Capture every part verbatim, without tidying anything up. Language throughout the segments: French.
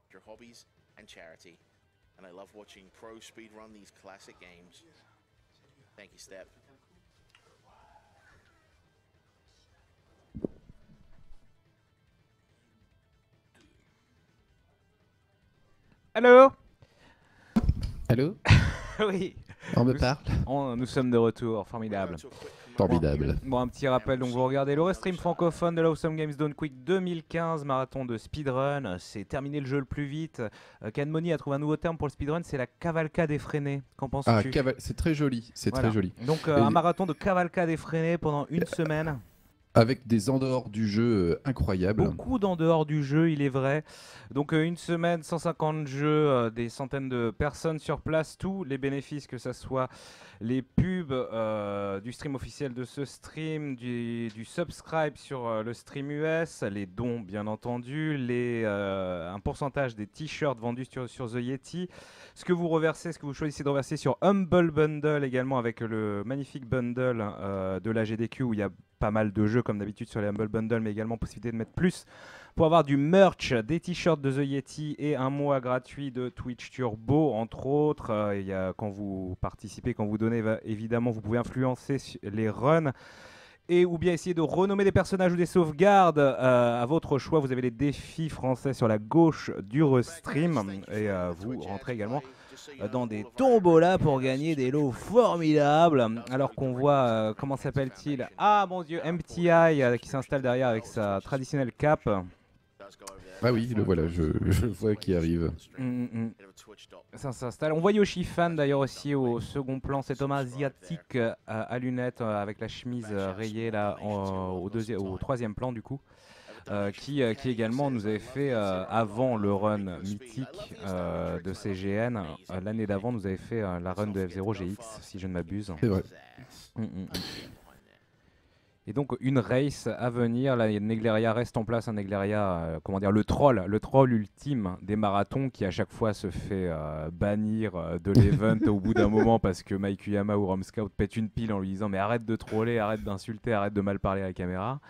hobbies and charity, and I love watching pro speedrun these classic games. Thank you, Step. Allô? Allô? Oui. On me nous, parle? on- nous sommes de retour, formidable. Formidable. Bon, un petit rappel, donc vous regardez le stream francophone de l'Awesome Games Done Quick deux mille quinze, marathon de speedrun. C'est terminé le jeu le plus vite. Euh, Canmoni a trouvé un nouveau terme pour le speedrun, c'est la cavalcade effrénée. Qu'en Ah, penses-tu? caval- c'est très joli, c'est Voilà. très joli. Donc euh, Et- un marathon de cavalcade effrénée pendant une semaine. Avec des en dehors du jeu euh, incroyables. Beaucoup d'en dehors du jeu, il est vrai. Donc euh, une semaine, cent cinquante jeux, euh, des centaines de personnes sur place, tous les bénéfices, que ce soit les pubs euh, du stream officiel de ce stream, du, du subscribe sur euh, le stream U S, les dons bien entendu, les, euh, un pourcentage des t-shirts vendus sur, sur The Yeti, ce que vous reversez, ce que vous choisissez de reverser sur Humble Bundle également, avec le magnifique bundle euh, de la G D Q où il y a pas mal de jeux comme d'habitude sur les Humble Bundle, mais également possibilité de mettre plus pour avoir du merch, des t-shirts de The Yeti et un mois gratuit de Twitch Turbo, entre autres. Euh, il y a, quand vous participez, quand vous donnez, va- évidemment, vous pouvez influencer su- les runs et ou bien essayer de renommer des personnages ou des sauvegardes euh, à votre choix. Vous avez les défis français sur la gauche du restream et euh, vous rentrez également euh, dans des tombolas pour gagner des lots formidables. Alors qu'on voit, euh, comment s'appelle-t-il? Ah mon dieu, M T I euh, qui s'installe derrière avec sa traditionnelle cape. Ah oui, le voilà, je, je vois qui arrive. Mm, mm, mm. Ça s'installe. On voit Yoshi Fan d'ailleurs aussi au second plan, cet homme asiatique euh, à lunettes euh, avec la chemise euh, rayée là en- au, deuxième, au troisième plan du coup. Euh, qui, euh, qui également nous avait fait, euh, avant le run mythique euh, de C G N, euh, l'année d'avant nous avait fait euh, la run de F zéro G X, si je ne m'abuse. C'est vrai. Mm, mm, mm. Et donc une race à venir, là Negleria reste en place, un Negleria, euh, comment dire, le troll, le troll ultime des marathons qui à chaque fois se fait euh, bannir euh, de l'event au bout d'un moment parce que Mike Uyama ou Rom Scout pète une pile en lui disant mais arrête de troller, arrête d'insulter, arrête de mal parler à la caméra.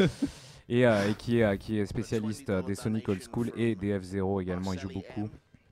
Et, euh, et qui, est, euh, qui est spécialiste euh, des Sonic Old School et des F zéro également, il joue beaucoup.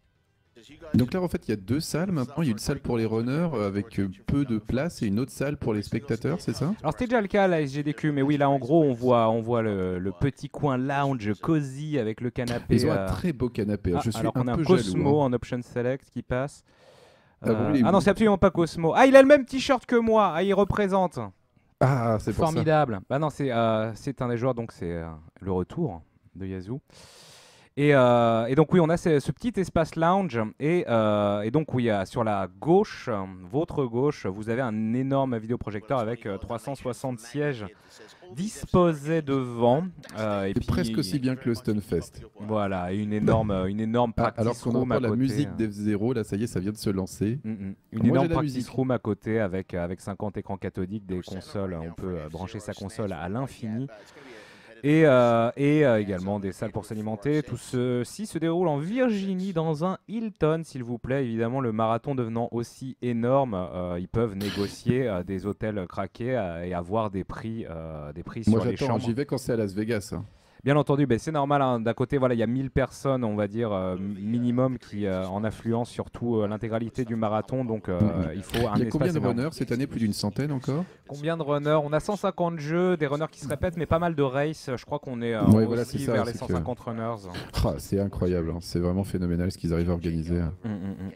Donc là, en fait, il y a deux salles maintenant. Il y a une salle pour les runners euh, avec euh, peu de place et une autre salle pour les spectateurs, c'est ça? Alors c'était déjà le cas à la S G D Q, mais oui là en gros on voit, on voit le, le petit coin lounge cosy avec le canapé. Ils ont un euh, très beau canapé. ah, Je suis alors un qu'on a un peu Cosmo jaloux. hein. en option select qui passe. Ah bon, Euh, il est ah où? non c'est absolument pas Cosmo. Ah il a le même t-shirt que moi, ah il représente. Ah, c'est pour ça. Formidable. Bah non c'est euh, c'est un des joueurs, donc c'est euh, le retour de Yazoo. Et, euh, et donc oui, on a ce, ce petit espace lounge et, euh, et donc oui, euh, sur la gauche, euh, votre gauche, vous avez un énorme vidéoprojecteur avec euh, trois cent soixante sièges disposés devant. euh, et C'est puis presque aussi bien que le Stunfest. voilà, et une énorme, euh, une énorme Ah, practice alors qu'on room à entend la côté. musique d'F zéro, là, ça y est, ça vient de se lancer. Mm, mm. Une Moi, j'ai énorme la practice musique. room à côté avec, euh, avec cinquante écrans cathodiques, des consoles, on peut euh, brancher sa console à l'infini. Et, euh, et euh, également des salles pour s'alimenter. Tout ceci se déroule en Virginie dans un Hilton, s'il vous plaît. Évidemment, le marathon devenant aussi énorme, euh, ils peuvent négocier euh, des hôtels craqués euh, et avoir des prix, euh, des prix Moi, sur les j'attends. chambres. J'y vais quand c'est à Las Vegas. hein. Bien entendu, ben, c'est normal. hein. D'un côté, voilà, il y a mille personnes, on va dire, euh, minimum, qui euh, en affluence sur tout euh, l'intégralité du marathon. Donc, euh, il faut un Il y a espace combien de énorme. runners cette année? Plus d'une centaine encore? Combien de runners? On a cent cinquante jeux, des runners qui se répètent, mais pas mal de races. Je crois qu'on est euh, Ouais, voilà, aussi c'est ça, vers les c'est cent que- cinquante runners. Ah, c'est incroyable. hein. C'est vraiment phénoménal ce qu'ils arrivent à organiser. hein. Mm, mm, mm.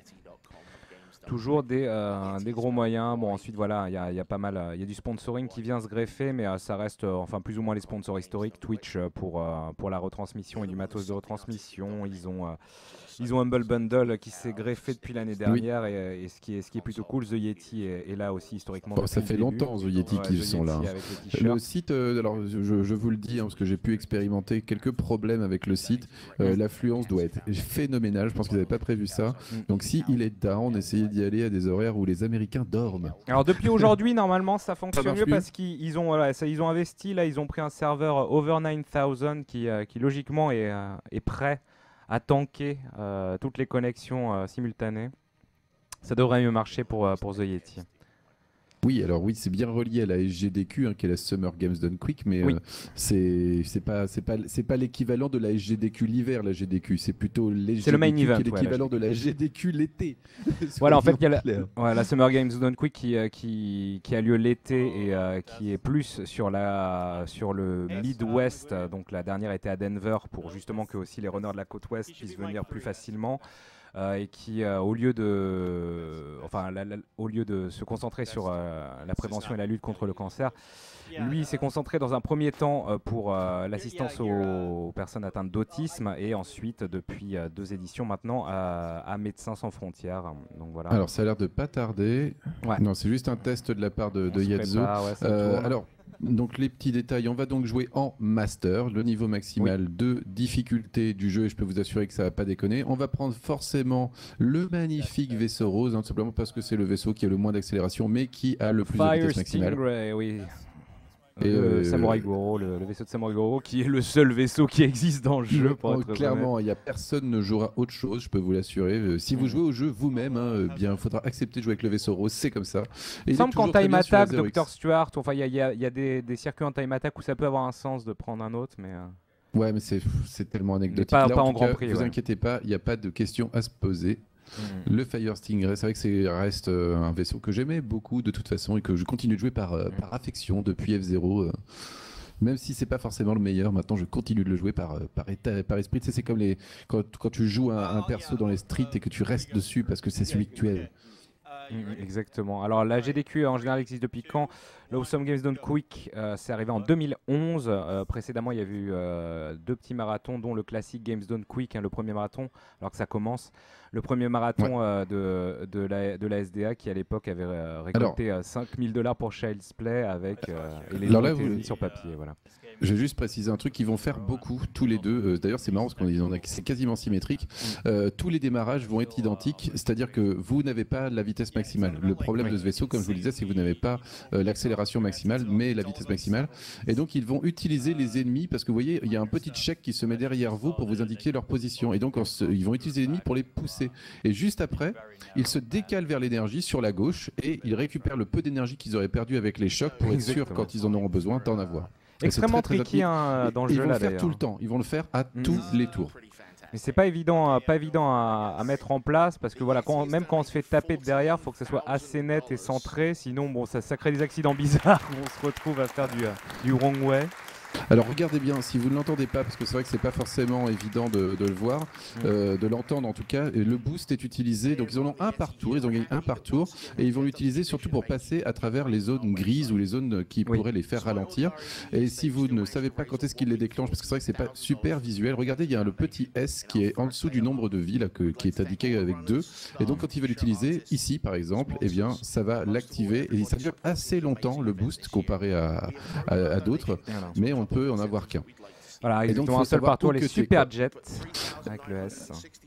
Toujours des, euh, des gros moyens. Bon, ensuite, voilà, il y a, il y a pas mal. euh, Il y a du sponsoring qui vient se greffer, mais euh, ça reste, euh, enfin, plus ou moins les sponsors historiques. Twitch euh, pour, euh, pour la retransmission et du matos de retransmission. Ils ont, euh, ils ont Humble Bundle qui s'est greffé depuis l'année dernière. Et, et ce, qui est, ce qui est plutôt cool, The Yeti est, est là aussi historiquement. Oh, depuis ça le fait début. longtemps, The Yeti, Ouais, qu'ils The sont là. Yeti hein. avec les t-shirts. Le site, euh, alors je, je vous le dis, hein, parce que j'ai pu expérimenter quelques problèmes avec le site. Euh, L'affluence doit être phénoménale. Je pense qu'ils n'avaient pas prévu ça. Mm. Donc si il est down, essayez d'y aller à des horaires où les Américains dorment. Alors depuis aujourd'hui, normalement, ça fonctionne marche mieux mieux parce qu'ils ils ont, voilà, ça, ils ont investi, là, ils ont pris un serveur euh, over neuf mille qui, euh, qui logiquement est, euh, est prêt à tanker euh, toutes les connexions euh, simultanées. Ça devrait mieux marcher pour, euh, pour The Yeti. Oui, alors oui, c'est bien relié à la S G D Q, hein, qui est la Summer Games Done Quick, mais Oui. euh, c'est c'est pas c'est pas c'est pas l'équivalent de la S G D Q l'hiver, la G D Q, c'est plutôt l'S G D Q C'est le main event, qui est ouais, l'équivalent de la G D Q l'été. Voilà, en fait, il y a la, Clair. ouais, la Summer Games Done Quick qui, euh, qui, qui a lieu l'été et euh, qui est plus sur, la, sur le Midwest. euh, Donc la dernière était à Denver pour justement que aussi les runners de la côte ouest puissent venir plus facilement. Euh, et qui, euh, au, lieu de, enfin, la- la- au lieu de se concentrer sur euh, la prévention et la lutte contre le cancer, lui s'est concentré dans un premier temps euh, pour euh, l'assistance aux, aux personnes atteintes d'autisme et ensuite, depuis euh, deux éditions maintenant, à, à Médecins sans frontières. Donc voilà. Alors ça a l'air de pas tarder. Ouais. Non, c'est juste un test de la part de, On de se Yazzo. prépare, ouais, ça Euh, tourne. alors, donc les petits détails, on va donc jouer en master, le niveau maximal de difficulté du jeu, et je peux vous assurer que ça va pas déconner. On va prendre forcément le magnifique vaisseau rose, hein, tout simplement parce que c'est le vaisseau qui a le moins d'accélération, mais qui a le plus de Fire vitesse maximale. Stingray, oui. Et le euh, Samurai Goro, le, le vaisseau de Samurai Goro, qui est le seul vaisseau qui existe dans le jeu, pour Oh, être clairement, honnête. il n'y a personne ne jouera autre chose, je peux vous l'assurer. Euh, si vous Mhm. jouez au jeu vous-même, hein, euh, bien, il faudra accepter de jouer avec le vaisseau rose, c'est comme ça. Et Il il est semble qu'en toujours très time bien sur la attack, zéro X. docteur Stuart, enfin il y a, y a- y a des, des circuits en time attack où ça peut avoir un sens de prendre un autre, mais euh, Ouais, mais c'est c'est tellement anecdotique. pas- Là, pas en, en tout Grand cas, Prix, vous ouais. inquiétez pas, il n'y a pas de questions à se poser. mhm. Le Fire Stingray, c'est vrai que c'est reste euh, un vaisseau que j'aimais beaucoup de toute façon et que je continue de jouer par, euh, par affection depuis F zéro. euh, Même si c'est pas forcément le meilleur, maintenant je continue de le jouer par, euh, par, état, par esprit. Tu sais, c'est comme les, quand, quand tu joues un, un perso dans les streets et que tu restes dessus parce que c'est celui que tu es. Mhm, exactement. Alors la G D Q en général existe depuis quand? L'Awesome Games Done Quick, euh, c'est arrivé en deux mille onze. Euh, précédemment, il y avait eu euh, deux petits marathons, dont le classique Games Done Quick, hein, le premier marathon, alors que ça commence. Le premier marathon euh, de, de, la, de la S D A qui à l'époque avait euh, récolté euh, cinq mille dollars pour Child's Play avec euh, et les Alors noms là, étaient vous- mis sur papier. Voilà. Je vais juste préciser un truc qu'ils vont faire beaucoup, tous les deux. Euh, D'ailleurs, c'est marrant parce qu'on est- on a- c'est quasiment symétrique. Euh, tous les démarrages vont être identiques, c'est-à-dire que vous n'avez pas la vitesse maximale. Le problème de ce vaisseau, comme je vous le disais, c'est que vous n'avez pas euh, l'accélération maximale, mais la vitesse maximale. Et donc, ils vont utiliser les ennemis parce que vous voyez, il y a un petit check qui se met derrière vous pour vous indiquer leur position. Et donc, on se- ils vont utiliser les ennemis pour les pousser. Et juste après, ils se décalent vers l'énergie sur la gauche et ils récupèrent le peu d'énergie qu'ils auraient perdu avec les chocs pour être sûr, Exactement. quand ils en auront besoin, d'en avoir. Et c'est Extrêmement très, très tricky rapide. hein, dans le Ils jeu vont là le faire d'ailleurs. tout le temps. Ils vont le faire à Mhm. tous les tours. Mais c'est pas évident, euh, pas évident à, à mettre en place parce que voilà, quand, même quand on se fait taper de derrière, faut que ça soit assez net et centré, sinon bon, ça, ça crée des accidents bizarres où on se retrouve à faire du, euh, du wrong way. Alors regardez bien, si vous ne l'entendez pas, parce que c'est vrai que c'est pas forcément évident de, de le voir, euh, de l'entendre en tout cas, et le boost est utilisé, donc ils en ont un par tour, ils ont gagné un par tour, et ils vont l'utiliser surtout pour passer à travers les zones grises ou les zones qui Oui. pourraient les faire ralentir. Et si vous ne savez pas quand est-ce qu'ils les déclenchent, parce que c'est vrai que c'est pas super visuel, regardez, il y a le petit S qui est en dessous du nombre de vies, là, que- qui est indiqué avec deux, et donc quand ils veulent l'utiliser, ici par exemple, eh bien ça va l'activer, et ça dure assez longtemps le boost comparé à, à, à d'autres, Voilà. mais on peut en avoir qu'un. Voilà, Et donc, exactement, faut un seul savoir par tour, où les que tu es, super quoi. jets avec le S.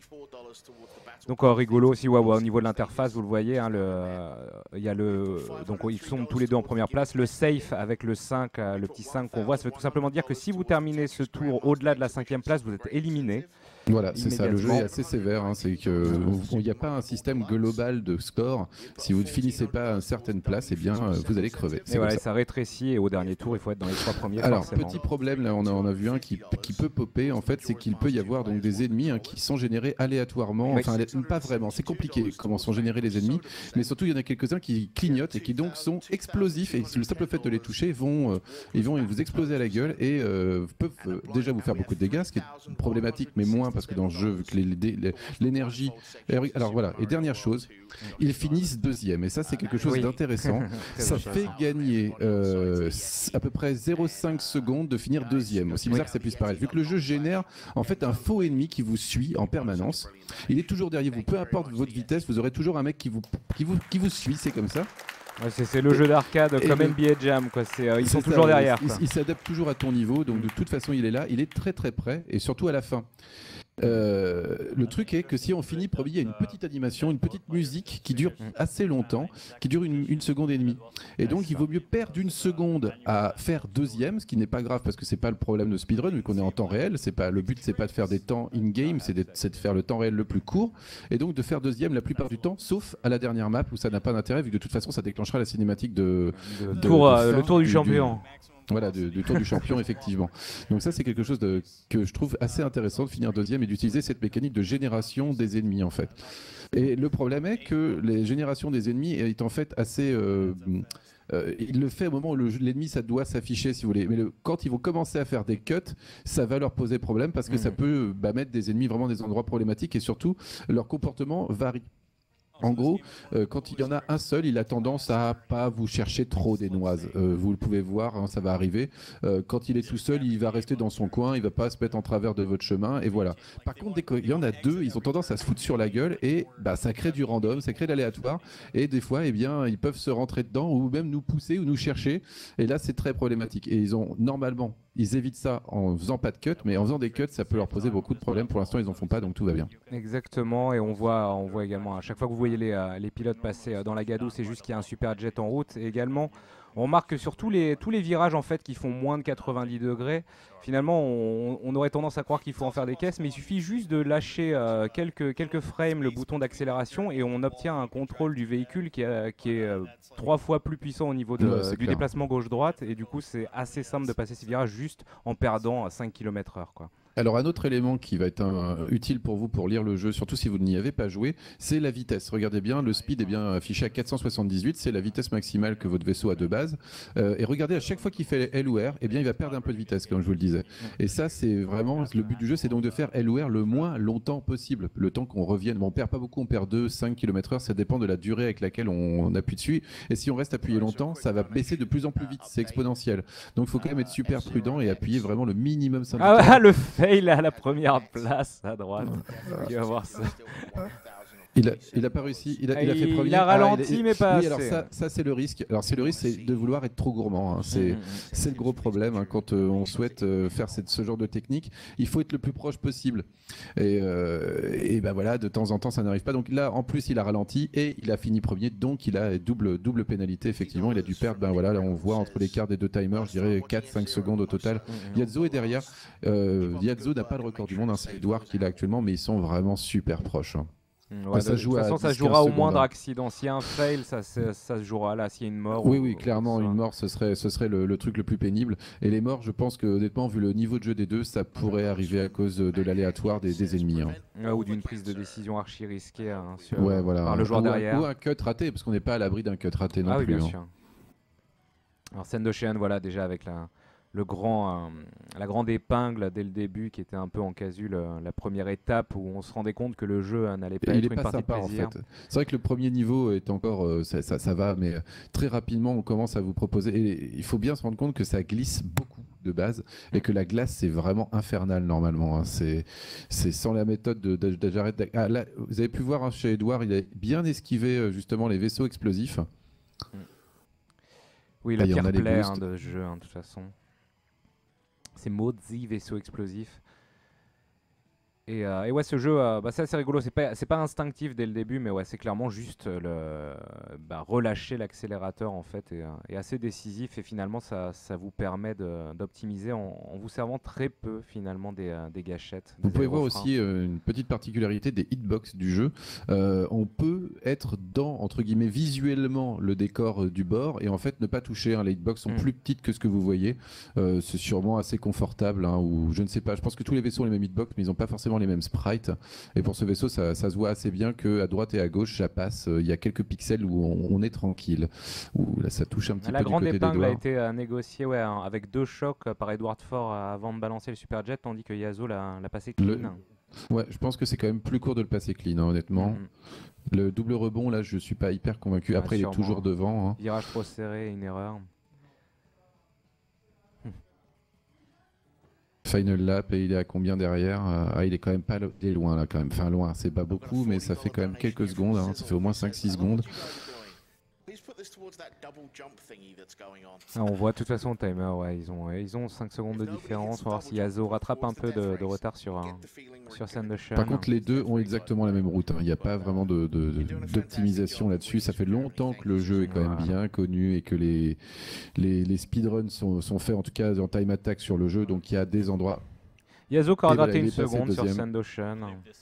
Donc euh, rigolo aussi, ouais, ouais, au niveau de l'interface, vous le voyez, hein, le, euh, il y a le, donc ils sont tous les deux en première place. Le safe avec le cinq, euh, le petit cinq qu'on voit, ça veut tout simplement dire que si vous terminez ce tour au-delà de la cinquième place, vous êtes éliminé. Voilà, c'est ça, le jeu est Immédiatement. assez sévère, hein, c'est que il n'y a pas un système global de score. Si vous ne finissez pas à une certaine place, eh bien euh, vous allez crever. Et C'est voilà, comme et ça rétrécit et au dernier tour, il faut être dans les trois premiers Alors, forcément. petit problème, là, on a, on a vu un qui, qui peut popper, en fait, c'est qu'il peut y avoir donc des ennemis hein, qui sont générés aléatoirement, Oui. enfin, allé- pas vraiment, c'est compliqué comment sont générés les ennemis, mais surtout, il y en a quelques-uns qui clignotent et qui donc sont explosifs, et le simple fait de les toucher, vont, euh, ils vont vous exploser à la gueule et euh, peuvent euh, déjà vous faire beaucoup de dégâts, ce qui est problématique, mais moins parce que dans le jeu, vu que les- les- les- l'énergie... Alors voilà, et dernière chose, ils finissent deuxième, et ça, c'est quelque chose Oui. d'intéressant. Très Ça intéressant. fait gagner euh, s- à peu près zéro virgule cinq secondes de finir deuxième, aussi bizarre que ça puisse paraître. Vu que le jeu génère en fait un faux ennemi qui vous suit en permanence, il est toujours derrière vous, peu importe votre vitesse, vous aurez toujours un mec qui vous, qui vous, qui vous suit, c'est comme ça. Ouais, c'est c'est le jeu d'arcade Et comme le- N B A Jam, quoi. C'est, euh, ils C'est sont ça, toujours il- derrière. Il, quoi. il s'adapte toujours à ton niveau, donc de toute façon il est là, il est très très près, et surtout à la fin. Euh, le truc est que si on finit premier, il y a une petite animation, une petite musique qui dure assez longtemps, qui dure une, une seconde et demie. Et donc il vaut mieux perdre une seconde à faire deuxième, ce qui n'est pas grave parce que c'est pas le problème de speedrun vu qu'on est en temps réel. C'est pas le but, c'est pas de faire des temps in-game, c'est de, de faire le temps réel le plus court. Et donc de faire deuxième la plupart du temps, sauf à la dernière map où ça n'a pas d'intérêt vu que de toute façon ça déclenchera la cinématique de, de, de, tour, de euh, fin le tour du, du champion. Du, Voilà, du, du tour du champion, effectivement. Donc ça, c'est quelque chose de, que je trouve assez intéressant de finir deuxième et d'utiliser cette mécanique de génération des ennemis, en fait. Et le problème est que les générations des ennemis est en fait assez... Euh, euh, il le fait au moment où l'ennemi, ça doit s'afficher, si vous voulez. Mais le, quand ils vont commencer à faire des cuts, ça va leur poser problème parce que mmh. ça peut bah, mettre des ennemis vraiment des endroits problématiques et surtout, leur comportement varie. En gros, euh, quand il y en a un seul, il a tendance à pas vous chercher trop des noises. Euh, vous le pouvez voir, hein, ça va arriver. Euh, quand il est tout seul, il va rester dans son coin, il va pas se mettre en travers de votre chemin, et voilà. Par contre, dès qu'il y en a deux, ils ont tendance à se foutre sur la gueule, et bah, ça crée du random, ça crée de l'aléatoire, et des fois, eh bien, ils peuvent se rentrer dedans, ou même nous pousser, ou nous chercher, et là, c'est très problématique. Et ils ont, normalement, ils évitent ça en faisant pas de cut, mais en faisant des cuts, ça peut leur poser beaucoup de problèmes. Pour l'instant, ils en font pas, donc tout va bien. Exactement, et on voit, on voit également à chaque fois que vous voyez les, euh, les pilotes passer euh, dans la gadoue, c'est juste qu'il y a un super jet en route. Et également, on remarque que sur tous les, tous les virages en fait qui font moins de quatre-vingt-dix degrés, finalement, on, on aurait tendance à croire qu'il faut en faire des caisses, mais il suffit juste de lâcher euh, quelques, quelques frames le bouton d'accélération et on obtient un contrôle du véhicule qui, a, qui est euh, trois fois plus puissant au niveau de, ouais, du clair. déplacement gauche-droite. Et du coup, c'est assez simple de passer ces virages juste en perdant à cinq kilomètres heure, quoi. Alors un autre élément qui va être un, utile pour vous pour lire le jeu, surtout si vous n'y avez pas joué, c'est la vitesse. Regardez bien, le speed est bien affiché à quatre cent soixante-dix-huit, c'est la vitesse maximale que votre vaisseau a de base. Euh, et regardez, à chaque fois qu'il fait L ou R, eh bien, il va perdre un peu de vitesse, comme je vous le disais. Et ça, c'est vraiment le but du jeu, c'est donc de faire L ou R le moins longtemps possible. Le temps qu'on revienne, bon, on perd pas beaucoup, on perd deux, cinq kilomètres heure, ça dépend de la durée avec laquelle on, on appuie dessus. Et si on reste appuyé longtemps, ça va baisser de plus en plus vite, c'est exponentiel. Donc il faut quand même être super prudent et appuyer vraiment le minimum syndical. Ah, le fail à la première place à droite. Tu vas voir ça. Il a, il a pas réussi, il a, il a fait premier. Il a ralenti, ah, il a, mais pas oui, assez. alors ça, ça c'est le risque. Alors c'est le risque, c'est de vouloir être trop gourmand. Hein. C'est, mmh. c'est le gros problème hein, quand euh, on souhaite euh, faire cette, ce genre de technique. Il faut être le plus proche possible. Et, euh, et ben voilà, de temps en temps, ça n'arrive pas. Donc là, en plus, il a ralenti et il a fini premier. Donc il a double, double pénalité. Effectivement, il a dû perdre. Ben voilà, là on voit entre l'écart des deux timers, je dirais quatre cinq secondes au total. Mmh. Yazzo est derrière. Euh, Yazzo n'a pas le record du monde. Hein, c'est Edouard qui l'a actuellement, mais ils sont vraiment super proches. Hein. Ouais, enfin, ça de, joue de toute façon, ça se jouera au moindre accident. S'il y a un fail, ça, ça, ça se jouera là. S'il y a une mort. Oui, ou, oui, clairement, une mort, ce serait, ce serait le, le truc le plus pénible. Et les morts, je pense que, honnêtement, vu le niveau de jeu des deux, ça pourrait arriver à cause de l'aléatoire des, des ennemis. Hein. Ouais, ou d'une prise de décision archi risquée hein, sur, ouais, voilà. par le joueur ou, derrière. Ou un cut raté, parce qu'on n'est pas à l'abri d'un cut raté non ah, plus. Oui, bien hein. sûr. Alors, scène de Cheyenne, voilà, déjà avec la. Le grand, euh, la grande épingle dès le début qui était un peu en casu euh, la première étape où on se rendait compte que le jeu euh, n'allait pas il être est une pas partie sympa, de plaisir. En fait. C'est vrai que le premier niveau est encore, euh, ça, ça, ça va, mais très rapidement on commence à vous proposer. Et il faut bien se rendre compte que ça glisse beaucoup de base et que la glace c'est vraiment infernal normalement. Hein. C'est, c'est sans la méthode de, de, de Jared. Ah, là, vous avez pu voir hein, chez Edouard, il a bien esquivé justement les vaisseaux explosifs. Oui, la ah, pierre plaie hein, de jeu hein, de toute façon. Ces maudits vaisseaux explosifs. Et, euh, et ouais, ce jeu, euh, bah, c'est assez rigolo. C'est pas, c'est pas instinctif dès le début, mais ouais, c'est clairement juste le, bah, relâcher l'accélérateur en fait, et, et assez décisif. Et finalement, ça, ça vous permet de, d'optimiser en, en vous servant très peu finalement des, euh, des gâchettes. Vous des pouvez voir aussi euh, une petite particularité des hitbox du jeu. Euh, on peut être dans entre guillemets visuellement le décor euh, du bord et en fait ne pas toucher. Hein. Les hitbox sont mmh. plus petites que ce que vous voyez. Euh, c'est sûrement assez confortable. Hein, ou je ne sais pas. Je pense que tous les vaisseaux ont les mêmes hitbox, mais ils n'ont pas forcément les mêmes sprites. Et pour ce vaisseau, ça, ça se voit assez bien qu'à droite et à gauche, ça passe. Il euh, y a quelques pixels où on, on est tranquille. Où là, ça touche un petit la peu du côté des doigts. La grande épingle a été euh, négociée ouais, hein, avec deux chocs euh, par Edward Ford euh, avant de balancer le Superjet, tandis que Yazzo l'a, l'a passé clean. Le... Ouais, je pense que c'est quand même plus court de le passer clean, hein, honnêtement. Mm-hmm. Le double rebond, là, je suis pas hyper convaincu. Ouais, Après, sûrement. Il est toujours devant. Hein. Virage trop serré, une erreur. Final lap et il est à combien derrière? Ah, il est quand même pas il est loin là quand même. Enfin loin, c'est pas beaucoup mais ça fait quand même quelques secondes, hein. Ça fait au moins cinq six secondes. Ah, on voit de toute façon le timer, ouais, ils ont, ouais, ils ont cinq secondes de différence. On va voir si Yasuo rattrape un peu de, de retard sur, un, sur Sandoshan. Par contre, les deux ont exactement la même route. hein. Il n'y a pas vraiment de, de, de, d'optimisation là-dessus. Ça fait longtemps que le jeu est quand même bien connu et que les, les, les speedruns sont, sont faits, en tout cas en time attack sur le jeu. Donc il y a des endroits. Yasuo qui aura Et voilà, gratté il une est passé seconde sur deuxième. Sandoshan.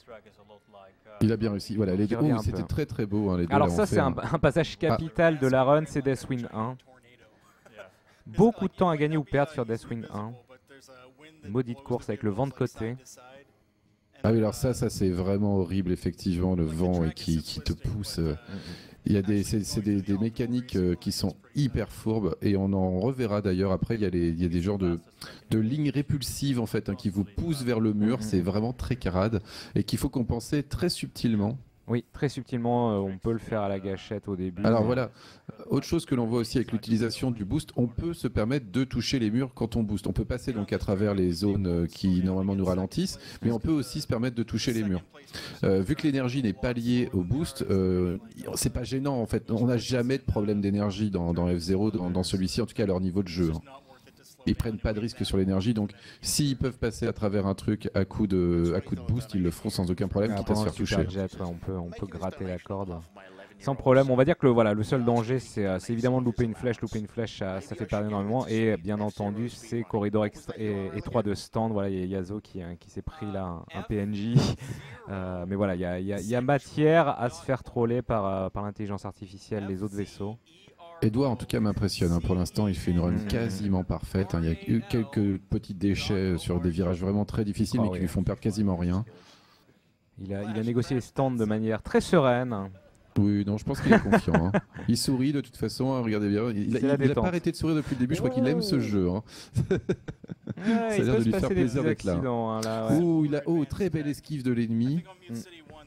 Il a bien réussi. Voilà, les Qui deux. revient Oh, un c'était peu. très très beau. hein, les deux, Alors là, on ça fait c'est un, un passage capital de la run, c'est Deathwind un. Beaucoup de temps à gagner ou perdre sur Deathwind un. Maudite course avec le vent de côté. Ah oui, alors ça, ça c'est vraiment horrible, effectivement, le vent et qui, qui te pousse. euh. Il y a des, c'est, c'est des, des mécaniques euh, qui sont hyper fourbes et on en reverra d'ailleurs après. Il y a, les, il y a des genres de, de lignes répulsives en fait hein, qui vous poussent vers le mur. C'est vraiment très carade et qu'il faut compenser très subtilement. Oui, très subtilement, euh, on peut le faire à la gâchette au début. Alors mais- voilà, autre chose que l'on voit aussi avec l'utilisation du boost, on peut se permettre de toucher les murs quand on booste. On peut passer donc à travers les zones euh, qui normalement nous ralentissent, mais on peut aussi se permettre de toucher les murs. Euh, vu que l'énergie n'est pas liée au boost, euh, c'est pas gênant en fait. On n'a jamais de problème d'énergie dans, dans F zéro, dans, dans celui-ci, en tout cas à leur niveau de jeu. hein. Ils prennent pas de risque sur l'énergie, donc s'ils peuvent passer à travers un truc à coup de, à coup de boost, ils le feront sans aucun problème, Ah, quitte à se pendant faire le Super toucher. Jet, ouais, on, peut, on peut gratter la corde sans problème. On va dire que le, voilà, le seul danger, c'est euh, c'est évidemment de louper une flèche. Louper une flèche, ça, ça fait perdre énormément. Et bien entendu, c'est corridor extra- et- étroit de stand. Voilà, il y a Yasuo qui, euh, qui s'est pris là un, un P N J. Euh, mais voilà, il y a, il y a- il y a matière à se faire troller par, euh, par l'intelligence artificielle, les autres vaisseaux. Edouard, en tout cas, m'impressionne. hein. Pour l'instant, il fait une run Mhm. quasiment parfaite. hein. Il y a eu quelques petits déchets sur des virages vraiment très difficiles, Ah mais qui oui. lui font perdre quasiment rien. Il a, il a négocié les stands de manière très sereine. Oui, non, je pense qu'il est confiant. hein. Il sourit de toute façon. hein, regardez bien. Il C'est la n'a détente. pas arrêté de sourire depuis le début. Je crois qu'il aime ce jeu. hein. Ouais, Ça a il l'air peut de se lui passer faire des plaisir petits d'être là. accidents, hein, là, ouais. Oh, il a oh, très belle esquive de l'ennemi. Il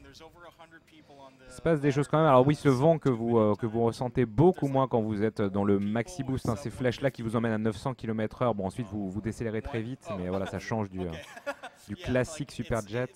se passe des choses quand même. Alors oui, ce vent que vous, euh, que vous ressentez beaucoup moins quand vous êtes dans le maxi boost, hein, ces flèches-là qui vous emmènent à neuf cents kilomètres heure. Bon, ensuite vous, vous décélérez très vite, mais voilà, ça change du, euh, du classique Super Jet.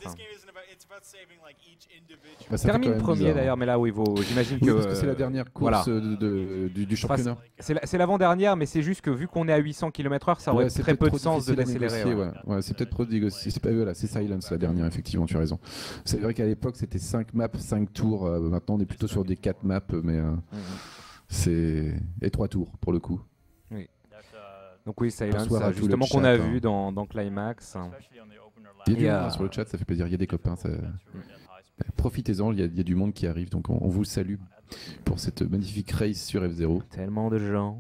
Bah, ça fait quand Termine même premier bizarre, hein. d'ailleurs, mais là oui, vaut- j'imagine Oui, que parce que c'est la dernière course voilà. euh, de- de- du, du championnat. c'est la- c'est l'avant-dernière, mais c'est juste que vu qu'on est à huit cents kilomètres heure, ça aurait Ouais, c'est très peut-être peu de trop sens de difficile à décélérer. négocier, ouais. ouais. Ouais, c'est peut-être trop négocié. C'est pas voilà, c'est Silence la dernière, effectivement, tu as raison. C'est vrai qu'à l'époque c'était cinq maps, cinq tours. euh, maintenant on est plutôt sur des quatre maps, mais euh, Mhm. c'est et trois tours pour le coup. Donc oui, Silence, Bonsoir à ça, tout justement le qu'on a chat, vu hein. dans, dans Climax. Il y a du Et, monde euh, hein, sur le chat, ça fait plaisir. Il y a des copains. ça- Profitez-en, il y, a, il y a du monde qui arrive, donc on, on vous salue pour cette magnifique race sur F zéro. Tellement de gens.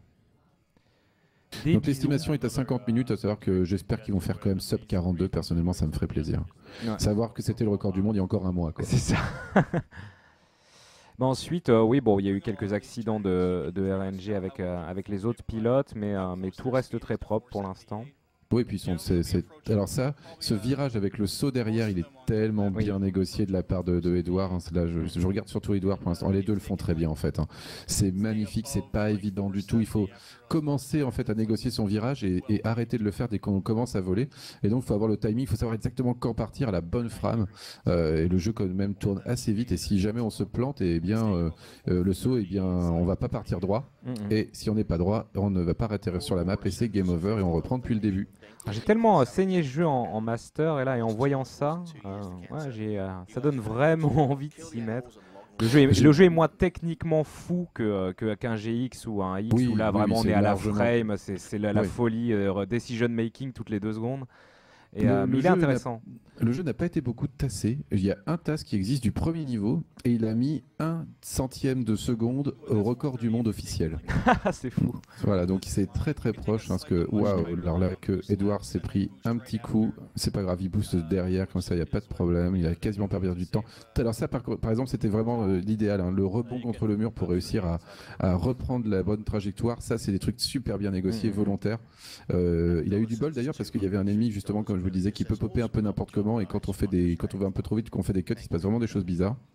Des Donc bisous. l'estimation est à cinquante minutes, à savoir que j'espère qu'ils vont faire quand même sub quarante-deux. Personnellement, ça me ferait plaisir. Ouais. Savoir que c'était le record du monde il y a encore un mois. Quoi. C'est ça. Mais ensuite, euh, oui, bon, il y a eu quelques accidents de, de R N G avec, euh, avec les autres pilotes, mais, euh, mais tout reste très propre pour l'instant. Oui, puis son- c'est, c'est- alors ça, ce virage avec le saut derrière, il est tellement Oui. bien négocié de la part de, de Edouard. hein. C'est là, je, je regarde surtout Edouard pour l'instant. Les deux le font très bien en fait. hein. C'est magnifique, c'est pas évident du tout. Il faut commencer en fait à négocier son virage et, et arrêter de le faire dès qu'on commence à voler. Et donc, il faut avoir le timing, il faut savoir exactement quand partir à la bonne frame. Euh, et le jeu quand même tourne assez vite. Et si jamais on se plante, et bien euh, euh, le saut, et bien on va pas partir droit. Mhm. Et si on n'est pas droit, on ne va pas atterrir sur la map et c'est game over et on reprend depuis le début. Ah, j'ai tellement euh, saigné ce jeu en, en master, et là, et en voyant ça, euh, ouais, j'ai, euh, ça donne vraiment envie de s'y mettre. Le jeu, est, le jeu est moins techniquement fou que, euh, que- qu'un G X ou un X, Oui, où là oui, vraiment oui, on c'est est à la largement- frame, c'est, c'est la, la Oui. folie, euh, decision making toutes les deux secondes. Et, Le- euh, le mais il est jeu intéressant. Le jeu n'a pas été beaucoup tassé. Il y a un tasse qui existe du premier niveau et il a mis un centième de seconde au record du monde officiel. Ah, c'est fou. Voilà, donc c'est très très proche. hein, parce que waouh, alors là que Edouard s'est pris un petit coup, c'est pas grave, il booste derrière comme ça, il n'y a pas de problème. Il a quasiment pas perdu du temps. Alors ça, par, par exemple, c'était vraiment euh, l'idéal. hein, le rebond contre le mur pour réussir à, à reprendre la bonne trajectoire. Ça, c'est des trucs super bien négociés, Mhm. volontaires. Euh, il a eu du bol d'ailleurs parce qu'il y avait un ennemi justement, comme je vous le disais, qui peut popper un peu n'importe comment et quand on fait des, quand on va un peu trop vite, qu'on fait des cuts, il se passe vraiment des choses bizarres.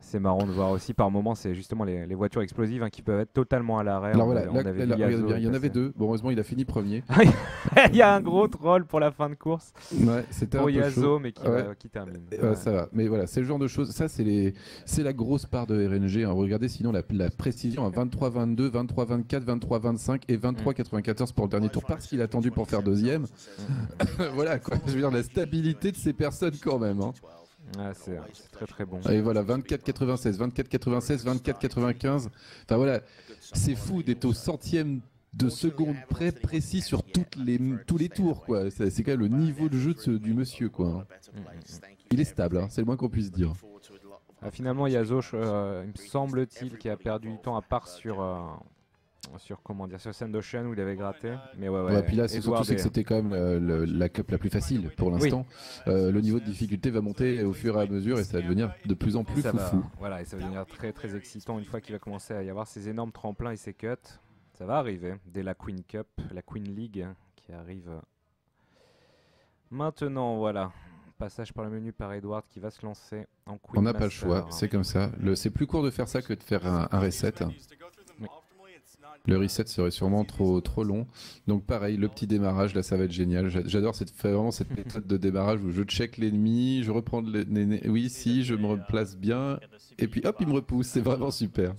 C'est marrant de voir aussi par moments, c'est justement les, les voitures explosives hein, qui peuvent être totalement à l'arrêt. Alors On voilà, avait- on là, avait là, vu regarde Yazo bien, il y en passer. avait deux. Bon, heureusement, il a fini premier. Il y a un gros troll pour la fin de course Ouais, c'était un pour peu Yazo, chaud. mais qui, Ouais. va- qui termine. Ouais, Ouais. ça va. Mais voilà, c'est le genre de choses. Ça, c'est les, c'est la grosse part de R N G. hein. Regardez, sinon la, la précision à vingt-trois vingt-deux, vingt-trois vingt-quatre, vingt-trois vingt-cinq et vingt-trois quatre-vingt-quatorze pour le dernier tour, parce qu'il a attendu pour faire deuxième. Voilà quoi. Je veux dire la stabilité de ces personnes quand même. hein. Ouais, c'est c'est très très bon. Et voilà, vingt-quatre quatre-vingt-seize, vingt-quatre quatre-vingt-seize, vingt-quatre quatre-vingt-quinze. Enfin voilà, c'est fou d'être au centième de seconde près précis sur toutes les, tous les tours quoi. C'est c'est quand même le niveau de jeu de ce- du monsieur quoi. hein. Il est stable, hein, c'est le moins qu'on puisse dire. Ah, finalement, Yazo, je- euh, il me semble-t-il qu'il a perdu du temps à part sur, euh, sur comment dire, sur Sand Ocean où il avait gratté. Mais ouais, ouais. Ouais, puis là, c'est Edward surtout c'est que est- c'était quand même la, la- la cup la plus facile pour l'instant. Euh, le niveau de difficulté va monter au fur et à mesure et ça va devenir de plus en plus ça va, foufou. voilà, et ça va devenir très très excitant une fois qu'il va commencer à y avoir ces énormes tremplins et ces cuts. Ça va arriver dès la Queen Cup, la Queen League hein, qui arrive maintenant. Voilà, passage par le menu par Edward qui va se lancer en Queen On n'a pas le Master. choix, c'est comme ça. Le- C'est plus court de faire ça que de faire un, un reset. Oui. Le reset serait sûrement trop, trop long. Donc pareil, le petit démarrage, là ça va être génial. J'a- J'adore cette, vraiment cette méthode de démarrage où je check l'ennemi, je reprends le... né- né- Oui, si, je me replace bien. Et puis hop, il me repousse, c'est vraiment super.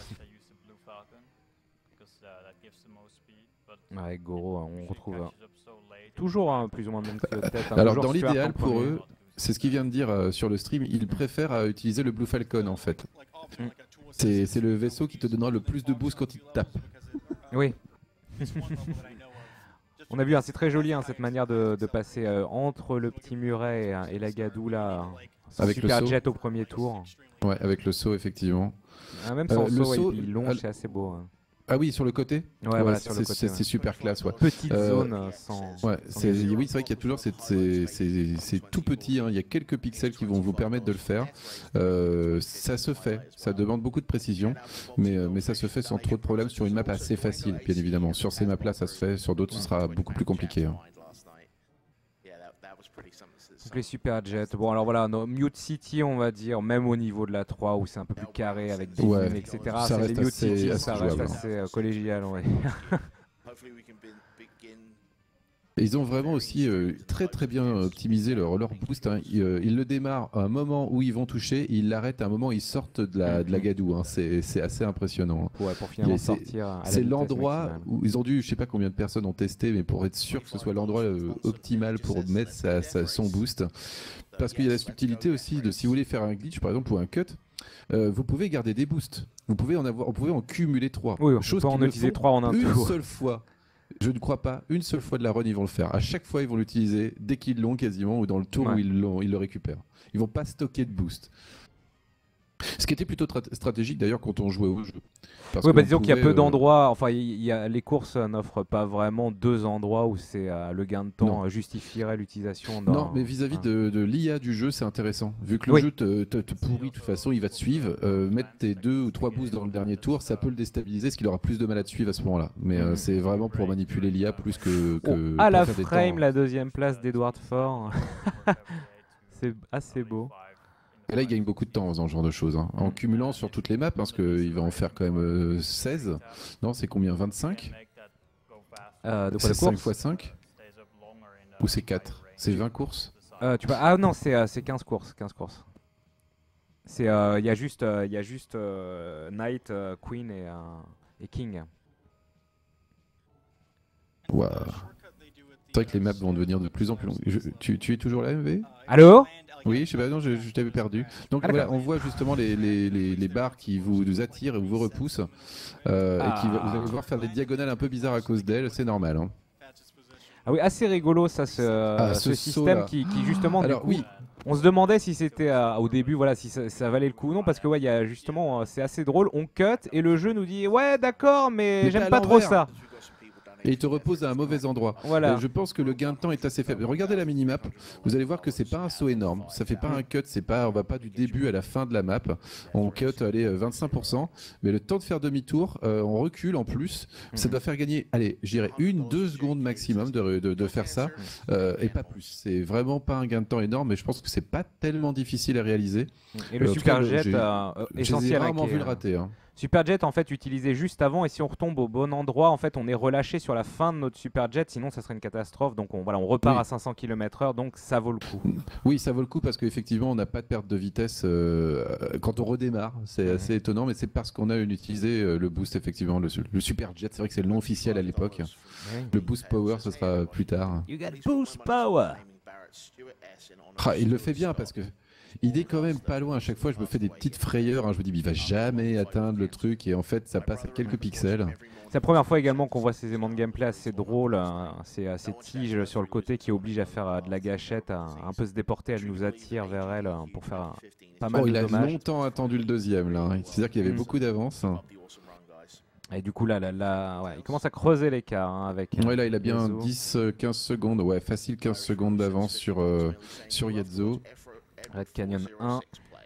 Avec Goro, hein, on retrouve euh, toujours hein, plus ou moins le même trio de tête. hein, Alors toujours dans Stuart l'idéal en pour premier. eux, c'est ce qu'il vient de dire euh, sur le stream, ils préfèrent euh, utiliser le Blue Falcon en fait. Mm. C'est c'est le vaisseau qui te donnera le plus de boost quand il te tape. Oui. On a vu, hein, c'est très joli hein, cette manière de, de passer euh, entre le petit muret et, euh, et la Gadou là. Son Avec le super saut. jet au premier tour. Ouais, avec le saut effectivement. Ah, même Euh, sans le saut, saut, et puis longe, al- c'est assez beau. hein. Ah oui, sur le côté. Ouais, voilà, c'est sur le côté, c'est- ouais. c'est super classe, ouais. Petite Euh, zone euh, sans. Ouais, sans c'est, gazon. oui, c'est vrai qu'il y a toujours cette, c'est, c'est, c'est tout petit, hein. Il y a quelques pixels qui vont vous permettre de le faire. Euh, ça se fait, ça demande beaucoup de précision, mais, euh, mais ça se fait sans trop de problèmes sur une map assez facile, bien évidemment. Sur ces maps-là, ça se fait, sur d'autres, ce sera beaucoup plus compliqué. hein. Donc les super jets. Bon, alors voilà, nos Mute City, on va dire, même au niveau de la trois où c'est un peu plus carré avec des Ouais, lignes, et cetera. ça C'est reste les Mute assez- City, assez ça reste jouable, assez euh, collégial, ouais. Et ils ont vraiment aussi euh, très très bien optimisé leur, leur boost. hein. Ils, euh, ils le démarrent à un moment où ils vont toucher, et ils l'arrêtent à un moment où ils sortent de la, de la gadoue. hein. C'est, c'est assez impressionnant. hein. Ouais, pour finalement Et c'est- sortir. à la C'est vitesse l'endroit maximale. où ils ont dû, je sais pas combien de personnes ont testé, mais pour être sûr que ce soit l'endroit euh, optimal pour mettre sa- sa- son boost. Parce qu'il y a la subtilité aussi de si vous voulez faire un glitch par exemple ou un cut, euh, vous pouvez garder des boosts. Vous pouvez en avoir, vous pouvez en cumuler trois. Oui, on Chose peut en qu'ils ne utiliser font trois en un une tour. seule fois. Je ne crois pas, une seule fois de la run, ils vont le faire. À chaque fois, ils vont l'utiliser dès qu'ils l'ont quasiment ou dans le tour Ouais. où ils, l'ont- ils le récupèrent. Ils vont pas stocker de boost. Ce qui était plutôt tra- stratégique d'ailleurs quand on jouait au jeu. Parce Oui, que bah on disons qu'il y a pouvait, peu euh, d'endroits, enfin il y a, les courses euh, n'offrent pas vraiment deux endroits où c'est euh, le gain de temps Non. euh, justifierait l'utilisation d'un... Non, mais vis-à-vis un- de, de l'I A du jeu, c'est intéressant. Vu que le Oui. jeu te, te- te pourrit, de toute façon, il va te suivre. Euh, mettre tes deux ou trois boosts dans le dernier tour, ça peut le déstabiliser, ce qu'il aura plus de mal à te suivre à ce moment-là. Mais euh, Mhm. c'est vraiment pour manipuler l'I A plus que. que Oh, pour à la faire des frame, temps. la deuxième place d'Edward Ford. C'est assez beau. Et là, il gagne beaucoup de temps en faisant ce genre de choses. hein. En cumulant sur toutes les maps, parce qu'il va en faire quand même euh, seize. Non, c'est combien vingt-cinq Euh, de quoi C'est de cinq course fois cinq Ou c'est quatre C'est vingt courses Euh, tu peux... Ah non, c'est euh, c'est quinze courses. quinze courses. C'est, euh, il y a juste, euh, il y a juste euh, Knight, euh, Queen et, euh, et King. Waouh. C'est vrai que les maps vont devenir de plus en plus longues. Je- tu, tu es toujours là, M V Allô? Oui, je sais pas, non, je, je t'avais perdu. Donc Ah, voilà, d'accord. on voit justement les, les, les, les barres qui vous, vous attirent et vous repoussent. euh, Et qui va- vous allez voir faire des diagonales un peu bizarres à cause d'elles, c'est normal. hein. Ah oui, assez rigolo ça, ce, Ah, ce ce système saut-là. qui, qui justement, du Alors coup, oui, on se demandait si c'était euh, au début, voilà, si ça, ça valait le coup ou non, parce que ouais, il y a justement, euh, c'est assez drôle, on cut et le jeu nous dit ouais, d'accord, mais Mais j'aime t'es à pas trop l'envers. ça. et il te repose à un mauvais endroit. Voilà. Euh, je pense que le gain de temps est assez faible. Regardez la minimap, vous allez voir que c'est pas un saut énorme, ça fait pas un cut, c'est pas, on va pas du début à la fin de la map, on cut allez, vingt-cinq pour cent, mais le temps de faire demi-tour, euh, on recule en plus, ça doit faire gagner, allez, je dirais une, deux secondes maximum de, de, de faire ça, euh, et pas plus. C'est vraiment pas un gain de temps énorme, mais je pense que c'est pas tellement difficile à réaliser. Et le Euh, en tout cas, Superjet, j'ai- euh, J'ai essentiel. hein, rarement qui est, vu le euh, rater. Hein. Superjet en fait utilisé juste avant, et si on retombe au bon endroit, en fait on est relâché sur la fin de notre Superjet, sinon ça serait une catastrophe. Donc on, voilà, on repart Oui. à cinq cents kilomètres heure, donc ça vaut le coup. Oui, ça vaut le coup parce qu'effectivement, on n'a pas de perte de vitesse euh, quand on redémarre. C'est Mhm. assez étonnant, mais c'est parce qu'on a utilisé euh, le boost, effectivement, le, le Superjet. C'est vrai que c'est le nom officiel à l'époque. Le boost power, ce sera plus tard. You got boost power. Ah, il le fait bien parce que il est quand même pas loin. À chaque fois, je me fais des petites frayeurs. hein. Je me dis, il va jamais atteindre le truc, et en fait, ça passe à quelques pixels. C'est la première fois également qu'on voit ces éléments de gameplay assez drôles, hein, ces, euh, ces tiges sur le côté qui obligent à faire euh, de la gâchette, à un peu se déporter, elle nous attire vers elle euh, pour faire un- pas mal Oh, de il a dommages. longtemps attendu le deuxième là. hein. C'est-à-dire qu'il y avait Mm. beaucoup d'avance. Et du coup là, là, là, ouais, il commence à creuser l'écart hein, avec. euh, Ouais, là, il a bien Yazoo. dix quinze secondes. Ouais, facile quinze secondes d'avance sur, euh, sur Yazoo. Red Canyon un.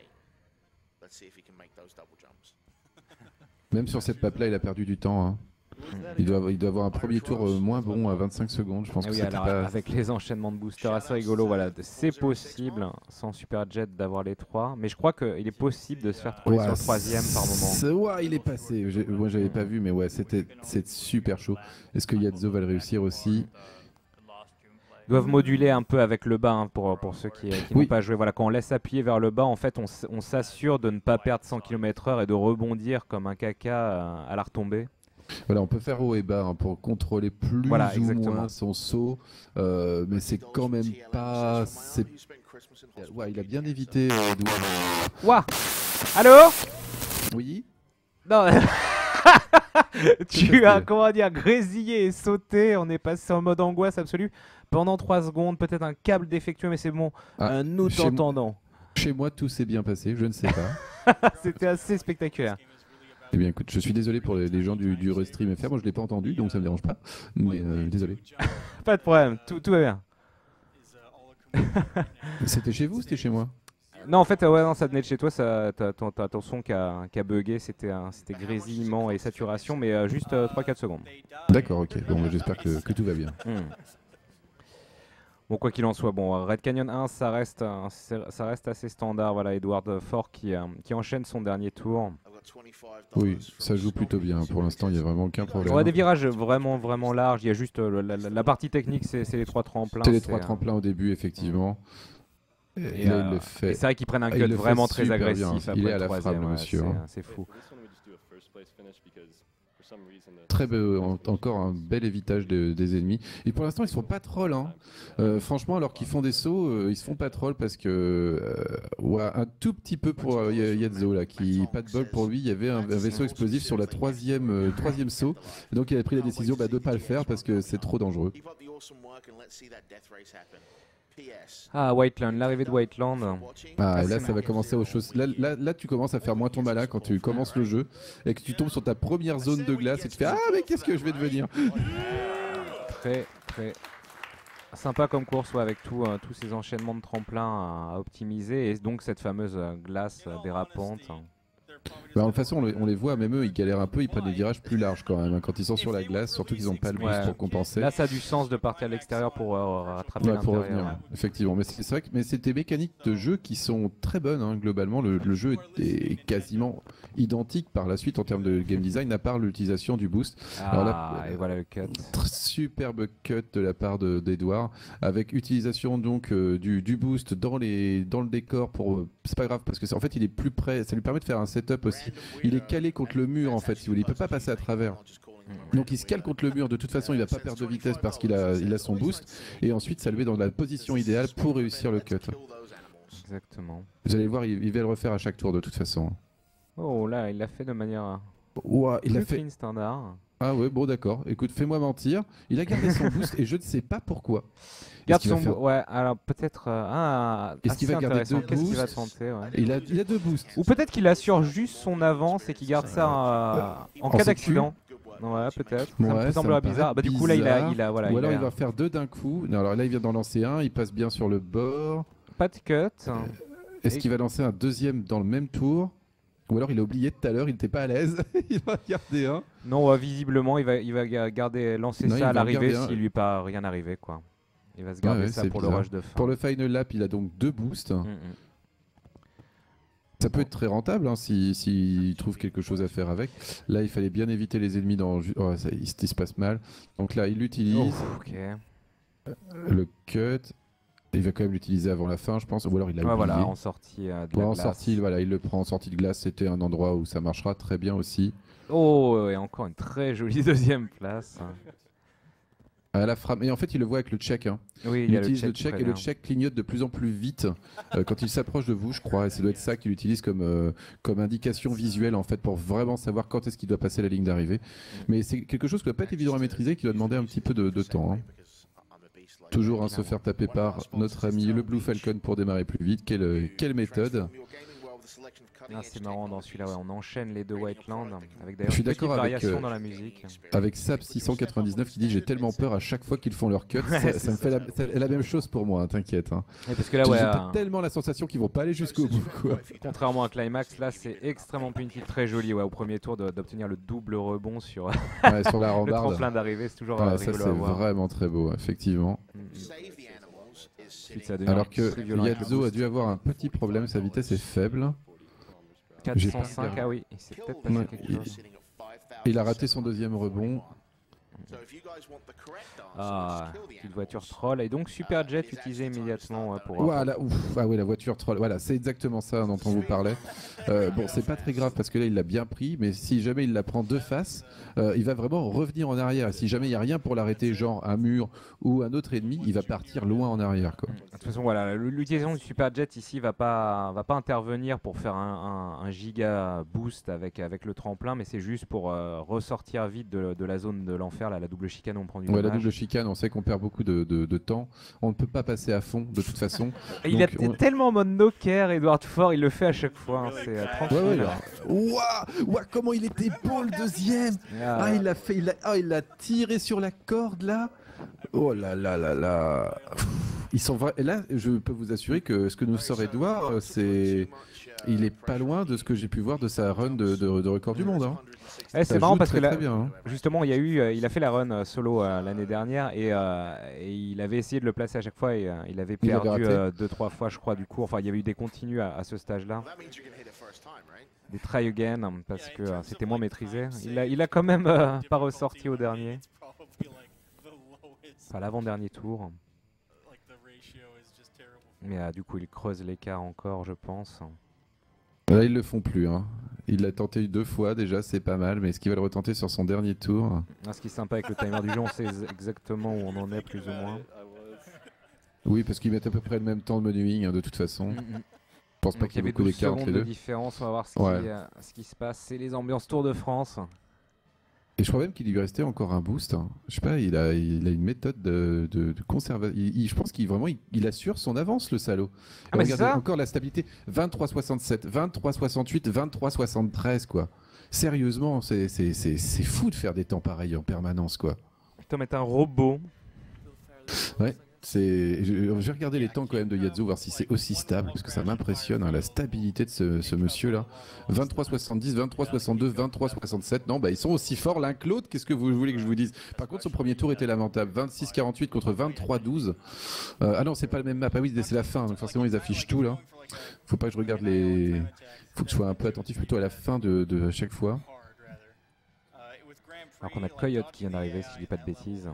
Même sur cette map là, il a perdu du temps. hein. Il doit, il doit avoir un premier tour euh, moins bon à vingt-cinq secondes. Je pense Ah que oui, c'était alors, pas. avec les enchaînements de boosters assez rigolo, voilà, c'est possible sans Superjet d'avoir les trois, mais je crois qu'il est possible de se faire troller Ouais, sur le troisième par moment. c'est- Ouais, il est passé. J'ai- Moi, j'avais pas vu, mais ouais, c'était c'est super chaud. Est-ce que Yazoo va le réussir aussi? Ils doivent moduler un peu avec le bas hein, pour, pour ceux qui, qui n'ont Oui. pas joué. Voilà, quand on laisse appuyer vers le bas, en fait, on, s- on s'assure de ne pas perdre cent kilomètres heure et de rebondir comme un caca euh, à la retombée. Voilà, on peut faire haut et bas hein, pour contrôler plus Voilà, ou exactement. moins son saut, euh, mais c'est quand même pas. c'est- Ouais, il a bien évité. euh, Edouard. Ouah. Allô? Oui. Non. Tu facile. as, comment dire, grésillé et sauté. On est passé en mode angoisse absolue pendant trois secondes. Peut-être un câble défectueux, mais c'est bon. Ah, Un autre chez moi- entendant. Chez moi, tout s'est bien passé. Je ne sais pas. C'était assez spectaculaire. Eh bien, écoute, je suis désolé pour les, les gens du, du Restream F R. Moi, je l'ai pas entendu, donc ça me dérange pas. Mais euh, désolé. Pas de problème, tout, tout va bien. C'était chez vous, c'était chez moi. Non, en fait, euh, ouais, non, ça venait de chez toi. Ça, t'as, ton, t'as ton son qui a, qui a bugué. C'était, un- c'était grésillement et saturation, mais euh, juste euh, trois quatre secondes. D'accord, ok. Bon, bah, j'espère que, que tout va bien. Hmm. Bon, quoi qu'il en soit, bon, euh, Red Canyon un, ça reste, euh, c'est- ça reste assez standard. Voilà, Edward Ford qui, euh, qui enchaîne son dernier tour. Oui, ça joue plutôt bien. Pour l'instant, il n'y a vraiment aucun problème. On a des virages vraiment, vraiment larges. Il y a juste euh, la, la- la partie technique, c'est, c'est les trois tremplins. C'est les c'est, trois euh, tremplins au début, effectivement. Et, Et, là, euh, il le et fait. c'est vrai qu'ils prennent un Ah, cut il le fait vraiment très super agressif bien. après Il est le à la troisième, frappe, le ouais, monsieur, c'est, hein. euh, c'est fou. Très beau, en- encore un bel évitage de- des ennemis. Et pour l'instant, ils se font pas troll. Hein. Euh, franchement, alors qu'ils font des sauts, euh, ils se font pas troll parce que euh, ouais, un tout petit peu pour euh, Ya- Yazoo là, qui pas de bol pour lui. Il y avait un, un vaisseau explosif sur la troisième euh, troisième saut. Et donc il avait pris la décision bah, de pas le faire parce que c'est trop dangereux. Ah, Whiteland, l'arrivée de Whiteland. Ah, et là, c'est ça va commencer aux choses. Là, là, là, tu commences à faire moins ton malin quand tu commences le jeu et que tu tombes sur ta première zone de glace et tu fais ah mais qu'est-ce que je vais devenir? Très, très sympa comme course, ouais, avec tout, euh, tous ces enchaînements de tremplins à, à optimiser et donc cette fameuse euh, glace euh, dérapante. Bah, de toute façon, on les, on les voit, même eux, ils galèrent un peu, ils prennent des virages plus larges quand même, hein, quand ils sont sur la glace, surtout qu'ils n'ont pas le boost Ouais. pour compenser. Là, ça a du sens de partir à l'extérieur pour euh, rattraper Ouais, pour l'intérieur. revenir, effectivement. Mais c'est c'est vrai que mais c'est des mécaniques de jeu qui sont très bonnes, hein, globalement. Le, le jeu est, est quasiment identique par la suite en termes de game design, à part l'utilisation du boost. Ah, Alors là, et voilà le cut. Tr- Superbe cut de la part de- d'Edouard, avec utilisation donc euh, du, du boost dans, les, dans le décor. Pour euh, c'est pas grave parce que c'est- en fait il est plus près, ça lui permet de faire un setup aussi. Il est calé contre le mur en fait, si vous voulez, il peut pas passer à travers. Donc il se cale contre le mur, de toute façon il va pas perdre de vitesse parce qu'il a, il a son boost, et ensuite ça le met dans la position idéale pour réussir le cut. Exactement. Vous allez voir, il, il va le refaire à chaque tour de toute façon. Oh là, il l'a fait de manière euh, Ouah, il a plus fait. clean standard. Ah ouais, bon d'accord. Écoute, fais-moi mentir. Il a gardé son boost et je ne sais pas pourquoi. Garde qu'il va son faire bo- ouais, alors peut-être euh, ah, Est-ce qu'il assez va garder intéressant. deux Qu'est-ce qu'il va boosts tenter, ouais. Il a, il a deux boosts. Ou peut-être qu'il assure juste son avance et qu'il garde ça euh, en En cas sécu. d'accident. Ouais, peut-être. Ouais, ça me ça semblera me paraît bizarre. Bah, du coup, là, il a, bizarre. il a, voilà, Ou il alors a- il va faire deux d'un coup. Non, alors là, il vient d'en lancer un, il passe bien sur le bord. pas de cut. Est-ce Et- qu'il va lancer un deuxième dans le même tour? Ou alors il a oublié tout à l'heure, il n'était pas à l'aise. Il va garder un. Non, ouais, visiblement, il va, il va ga- garder, lancer Non, il ça à va l'arrivée garder un. s'il lui pas rien arrivé, quoi. Il va se Ouais, garder ouais, ça c'est pour bizarre. le rush de fin. Pour le final lap, il a donc deux boosts. Mm, mm. Ça peut être très rentable hein, s'il si, trouve quelque chose à faire avec. Là, il fallait bien éviter les ennemis dans. Oh, ça, il, se- il se passe mal. Donc là, il l'utilise. Oh, ok. Le cut. Il va quand même l'utiliser avant la fin, je pense. Ou alors il l'a Ouais, oublié. voilà, en sortie euh, de Ouais, la en glace. sortie, voilà, il le prend en sortie de glace. C'était un endroit où ça marchera très bien aussi. Oh, et encore une très jolie deuxième place. À la frappe. Et en fait, il le voit avec le check. Hein. Oui, Il, il y a utilise le le check, check très et le bien. check clignote de plus en plus vite euh, quand il s'approche de vous, je crois. Et ça doit être ça qu'il utilise comme, euh, comme indication visuelle en fait pour vraiment savoir quand est-ce qu'il doit passer la ligne d'arrivée. Mais c'est quelque chose qui doit pas être évident à maîtriser, qui doit demander un petit peu de, de temps. Hein. Toujours hein, se faire taper par notre ami le Blue Falcon pour démarrer plus vite. Quelle, quelle méthode. Ah, c'est marrant dans celui-là, ouais, on enchaîne les deux Whiteland avec d'ailleurs Je suis une petite d'accord avec, variation euh, dans la musique. Avec Sap six cent quatre-vingt-dix-neuf qui dit j'ai tellement peur à chaque fois qu'ils font leur cut. Ouais, ça, c'est ça me fait la, c'est la même chose pour moi, hein, t'inquiète. Hein. Et parce que là, J'ai ouais, pas euh, tellement la sensation qu'ils vont pas aller jusqu'au bout. Quoi. contrairement à Climax, là c'est extrêmement punitif, très joli ouais, au premier tour de- d'obtenir le double rebond sur Ouais, sur la le rambarde. tremplin d'arrivée, c'est toujours Ouais, euh, ça rigolo c'est à voir. vraiment très beau, effectivement. Mm, mm. Ensuite, ça devient Alors que plus violent avec le Yazzo a boost. dû avoir un petit problème, sa vitesse est faible. j'ai quatre cent cinq, pas- ah oui, il s'est peut-être passé Ouais, quelque il- chose. Il a raté son deuxième rebond. Ah, petite voiture troll. Et donc Superjet utilisé immédiatement ouais, pour... Voilà, ouf, ah ouais, la voiture troll. Voilà, c'est exactement ça dont on vous parlait. Euh, bon, c'est pas très grave parce que là il l'a bien pris, mais si jamais il la prend de face, euh, il va vraiment revenir en arrière. Et si jamais il y a rien pour l'arrêter, genre un mur ou un autre ennemi, il va partir loin en arrière. Quoi. De toute façon, voilà, l'utilisation du Superjet ici va pas, va pas intervenir pour faire un, un- un giga boost avec, avec le tremplin, mais c'est juste pour euh, ressortir vite de, de la zone de l'enfer, là, la double chicane où on prend du Ouais, la dommage. double chicane, on sait qu'on perd beaucoup de, de- de temps. On ne peut pas passer à fond de toute façon. Et il Donc, est on- tellement en mode no-care, Edward Ford, il le fait à chaque fois, hein, c'est euh, tranquille. Ouais, ouais, là. Ouah, ouah, comment il était beau le deuxième. Ah, Ah, il l'a fait, il a, ah, il l'a tiré sur la corde là. Oh là là là là. Pff, Ils sont vrais. Et là, je peux vous assurer que ce que nous sort Edouard, euh, c'est, il est pas loin de ce que j'ai pu voir de sa run de, de- de record du monde. Hein. eh, Ça c'est marrant joue parce très, que là, très bien. Hein. justement, il y a eu, euh, il a fait la run euh, solo euh, l'année dernière et, euh, et il avait essayé de le placer à chaque fois et euh, il avait Il avait perdu raté. euh, deux trois fois, je crois, du coup. Enfin, il y avait eu des continues à, à ce stage-là, des try again parce que euh, c'était moins maîtrisé. Il a, il a quand même euh, pas ressorti au dernier, enfin à l'avant-dernier tour. Mais euh, du coup, il creuse l'écart encore, je pense. Là, ils le font plus. Hein. Il l'a tenté deux fois déjà, c'est pas mal. Mais est-ce qu'il va le retenter sur son dernier tour? Ah, ce qui est sympa avec le timer du jeu, on sait ex- exactement où on en est plus ou moins. Oui, parce qu'ils mettent à peu près le même temps de menuing hein, de toute façon. Mm, mm. Je pense pas Donc il y qu'il y ait avait beaucoup douze d'écart entre secondes les de deux. différence, on va voir ce qui, Ouais. euh, ce qui se passe. C'est les ambiances Tour de France. Et je crois même qu'il lui restait encore un boost. Hein. Je sais pas, il a, il a une méthode de, de, de conservation. Il- il- je pense qu'il vraiment, il, il assure son avance, le salaud. Ah, Et mais c'est regardez ça. encore la stabilité. vingt-trois soixante-sept, vingt-trois soixante-huit, vingt-trois soixante-treize, quoi. Sérieusement, c'est c'est- c'est- c'est fou de faire des temps pareils en permanence, quoi. Tom est un robot. Ouais. C'est, je, je vais regarder les temps quand même de Yazzo, voir si c'est aussi stable, parce que ça m'impressionne, hein, la stabilité de ce, ce monsieur-là. vingt-trois soixante-dix, vingt-trois soixante-deux, vingt-trois soixante-sept. Non, bah ils sont aussi forts l'un que l'autre. Qu'est-ce que vous voulez que je vous dise? Par contre, son premier tour était lamentable. vingt-six quarante-huit contre vingt-trois douze. Euh, ah non, c'est pas le même map. Ah oui, c'est la fin. Donc forcément, ils affichent tout là. Faut pas que je regarde les. Faut que je sois un peu attentif plutôt à la fin de, de chaque fois. Alors qu'on a Coyote qui vient d'arriver, si je dis pas de bêtises.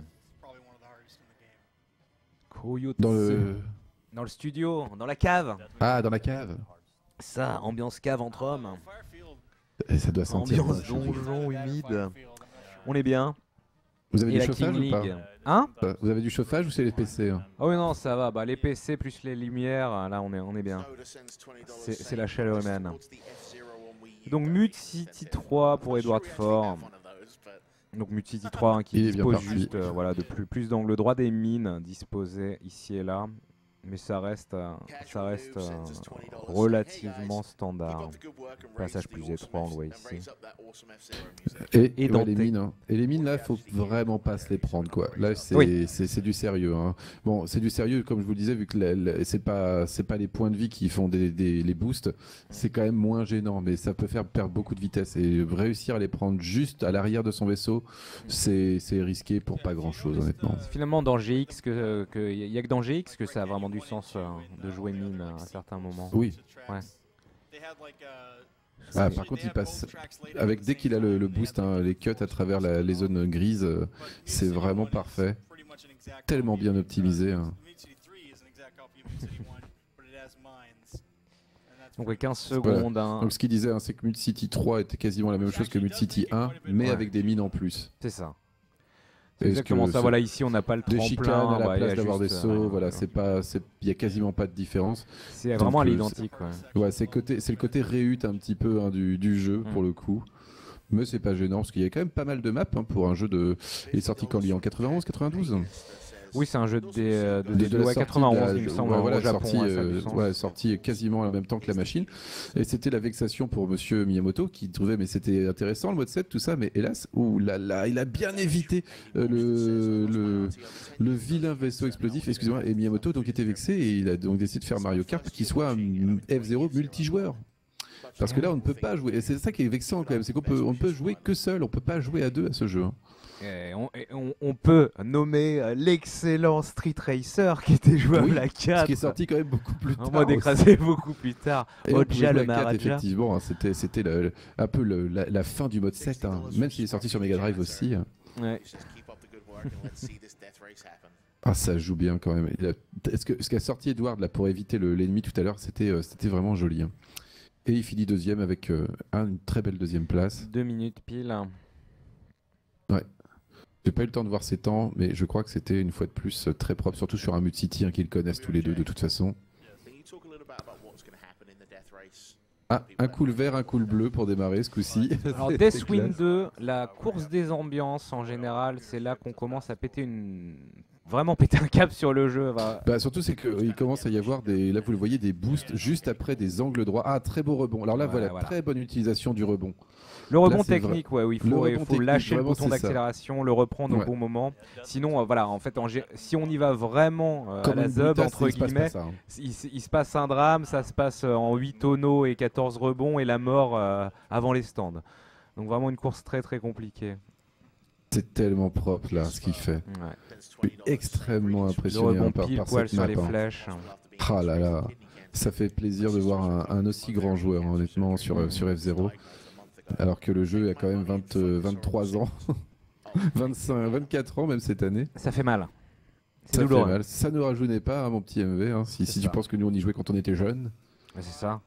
Coyote Dans le. dans le studio, dans la cave. Ah, dans la cave. Ça, ambiance cave entre hommes. Et ça doit sentir. Ambiance donjon humide. On est bien. Vous avez Et du la chauffage King ou pas? League. Hein? Vous avez du chauffage ou c'est les P C hein? Ah oui non ça va, bah, les P C plus les lumières, là on est, on est bien. C'est c'est la chaleur humaine. Donc Mute City trois pour Edward Ford. Donc Mute City trois hein, qui Il est bien dispose parti. juste euh, voilà, de plus, plus d'angle droit des mines disposés ici et là. Mais ça reste, euh, ça reste euh, relativement standard. Passage plus étroit, on le voit ici. Et, Et ouais, Dante. les mines, hein. Et les mines là, faut vraiment pas se les prendre quoi. Là, c'est Oui. c'est- c'est du sérieux. Hein. Bon, c'est du sérieux comme je vous le disais, vu que la- la- c'est pas c'est pas les points de vie qui font des, des- les boosts, c'est quand même moins gênant, mais ça peut faire perdre beaucoup de vitesse et réussir à les prendre juste à l'arrière de son vaisseau, c'est c'est risqué pour pas grand chose honnêtement. C'est finalement dans G X que, que y y a que dans G X que ça a vraiment du sens euh, de jouer mine à certains moments. Oui. Ouais. Ah, par contre, il passe avec dès qu'il a le, le boost, hein, les cuts à travers la- les zones grises, euh, c'est vraiment parfait. Tellement bien optimisé. Hein. Donc ouais, quinze secondes. Hein. Donc ce qu'il disait, hein, c'est que Mid-City trois était quasiment la même chose que Mid-City un, mais Ouais. avec des mines en plus. C'est ça. C'est Est-ce exactement que ça. ce- Voilà, ici on n'a pas le Des tremplin. chicanes à la ouais, il y a place d'avoir des juste, sauts, euh, voilà, c'est pas, c'est- il y a quasiment pas de différence. C'est Donc, vraiment à euh, l'identique. Ouais. Ouais, c'est côté, c'est le côté réhute un petit peu hein, du, du jeu Mm. pour le coup. Mais c'est pas gênant parce qu'il y a quand même pas mal de maps hein, pour un jeu de. Il est sorti quand il est en quatre-vingt-onze, quatre-vingt-douze. Oui, c'est un jeu de, dé- de, De- dé- de la ouais, sortie quatre-vingt-onze, de la- il me semble, ouais, au voilà, Japon. sorti, ouais, ça a du euh, sens. ouais, sorti quasiment en même temps que la machine. Et c'était la vexation pour Monsieur Miyamoto qui trouvait mais c'était intéressant le mode sept, tout ça, mais hélas, ouh là là, il a bien évité euh, le, le le vilain vaisseau explosif, excusez-moi, et Miyamoto donc était vexé et il a donc décidé de faire Mario Kart qui soit un F zéro multijoueur. Parce que là, on ne peut pas jouer. Et c'est ça qui est vexant quand même, c'est qu'on peut, on ne peut jouer que seul, on peut pas jouer à deux à ce jeu. hein. Et on, et on- on peut nommer euh, l'excellent Street Racer qui était jouable Oui, à Ce quatre. qui est sorti quand même beaucoup plus tard. En mode aussi. écrasé beaucoup plus tard. Et on pouvait Oja jouer le à quatre, Maharaja. effectivement, hein, c'était c'était le- le- un peu le- la, la fin du mode sept, hein, même s'il est sorti sur Mega Drive aussi. hein. Ouais. Ah, ça joue bien quand même. Il a- Est-ce que ce qu'a sorti Edward là pour éviter le- l'ennemi tout à l'heure, c'était euh, c'était vraiment joli. hein. Et il finit deuxième avec euh, un- une très belle deuxième place. Deux minutes pile. J'ai pas eu le temps de voir ses temps, mais je crois que c'était une fois de plus euh, très propre, surtout sur un Mid-City hein, qu'ils connaissent tous les deux de toute façon. Ah, un coup le vert, un coup le bleu pour démarrer ce coup-ci. Alors C'était Deathwind classe. deux, la course des ambiances en général, c'est là qu'on commence à péter une... Vraiment péter un cap sur le jeu. va. Bah surtout c'est qu'il commence à y avoir des, là vous le voyez, des boosts juste après des angles droits. Ah, très beau rebond. Alors là Ouais, voilà, voilà. très bonne utilisation du rebond. Le rebond Là, c'est technique, ouais, où il Le faut, il rebond faut technique, lâcher le vraiment, bouton c'est ça. d'accélération, le reprendre au Ouais. bon moment. Sinon, euh, voilà, en fait, en gé- si on y va vraiment euh, à Comme la une zub, brutasse, entre il se passe pas guillemets, ça, hein. il, s- il se passe un drame, ça se passe euh, en huit tonneaux et quatorze rebonds et la mort euh, avant les stands. Donc vraiment une course très très compliquée. C'est tellement propre là ce qu'il fait. Ouais. Je suis extrêmement Le impressionné rebond hein, par, pile par poil cette sur map. les hein. flèches. Ah là là, ça fait plaisir de voir un, un aussi grand joueur hein, honnêtement sur, euh, sur F zéro. Alors que le jeu a quand même vingt, euh, vingt-trois ans, vingt-cinq, vingt-quatre ans même cette année. Ça fait mal. C'est Ça fait douloureux. mal. Ça ne rajeunit pas hein, mon petit M V. hein, si C'est si tu ça. penses que nous on y jouait quand on était jeunes. Ouais, c'est ça.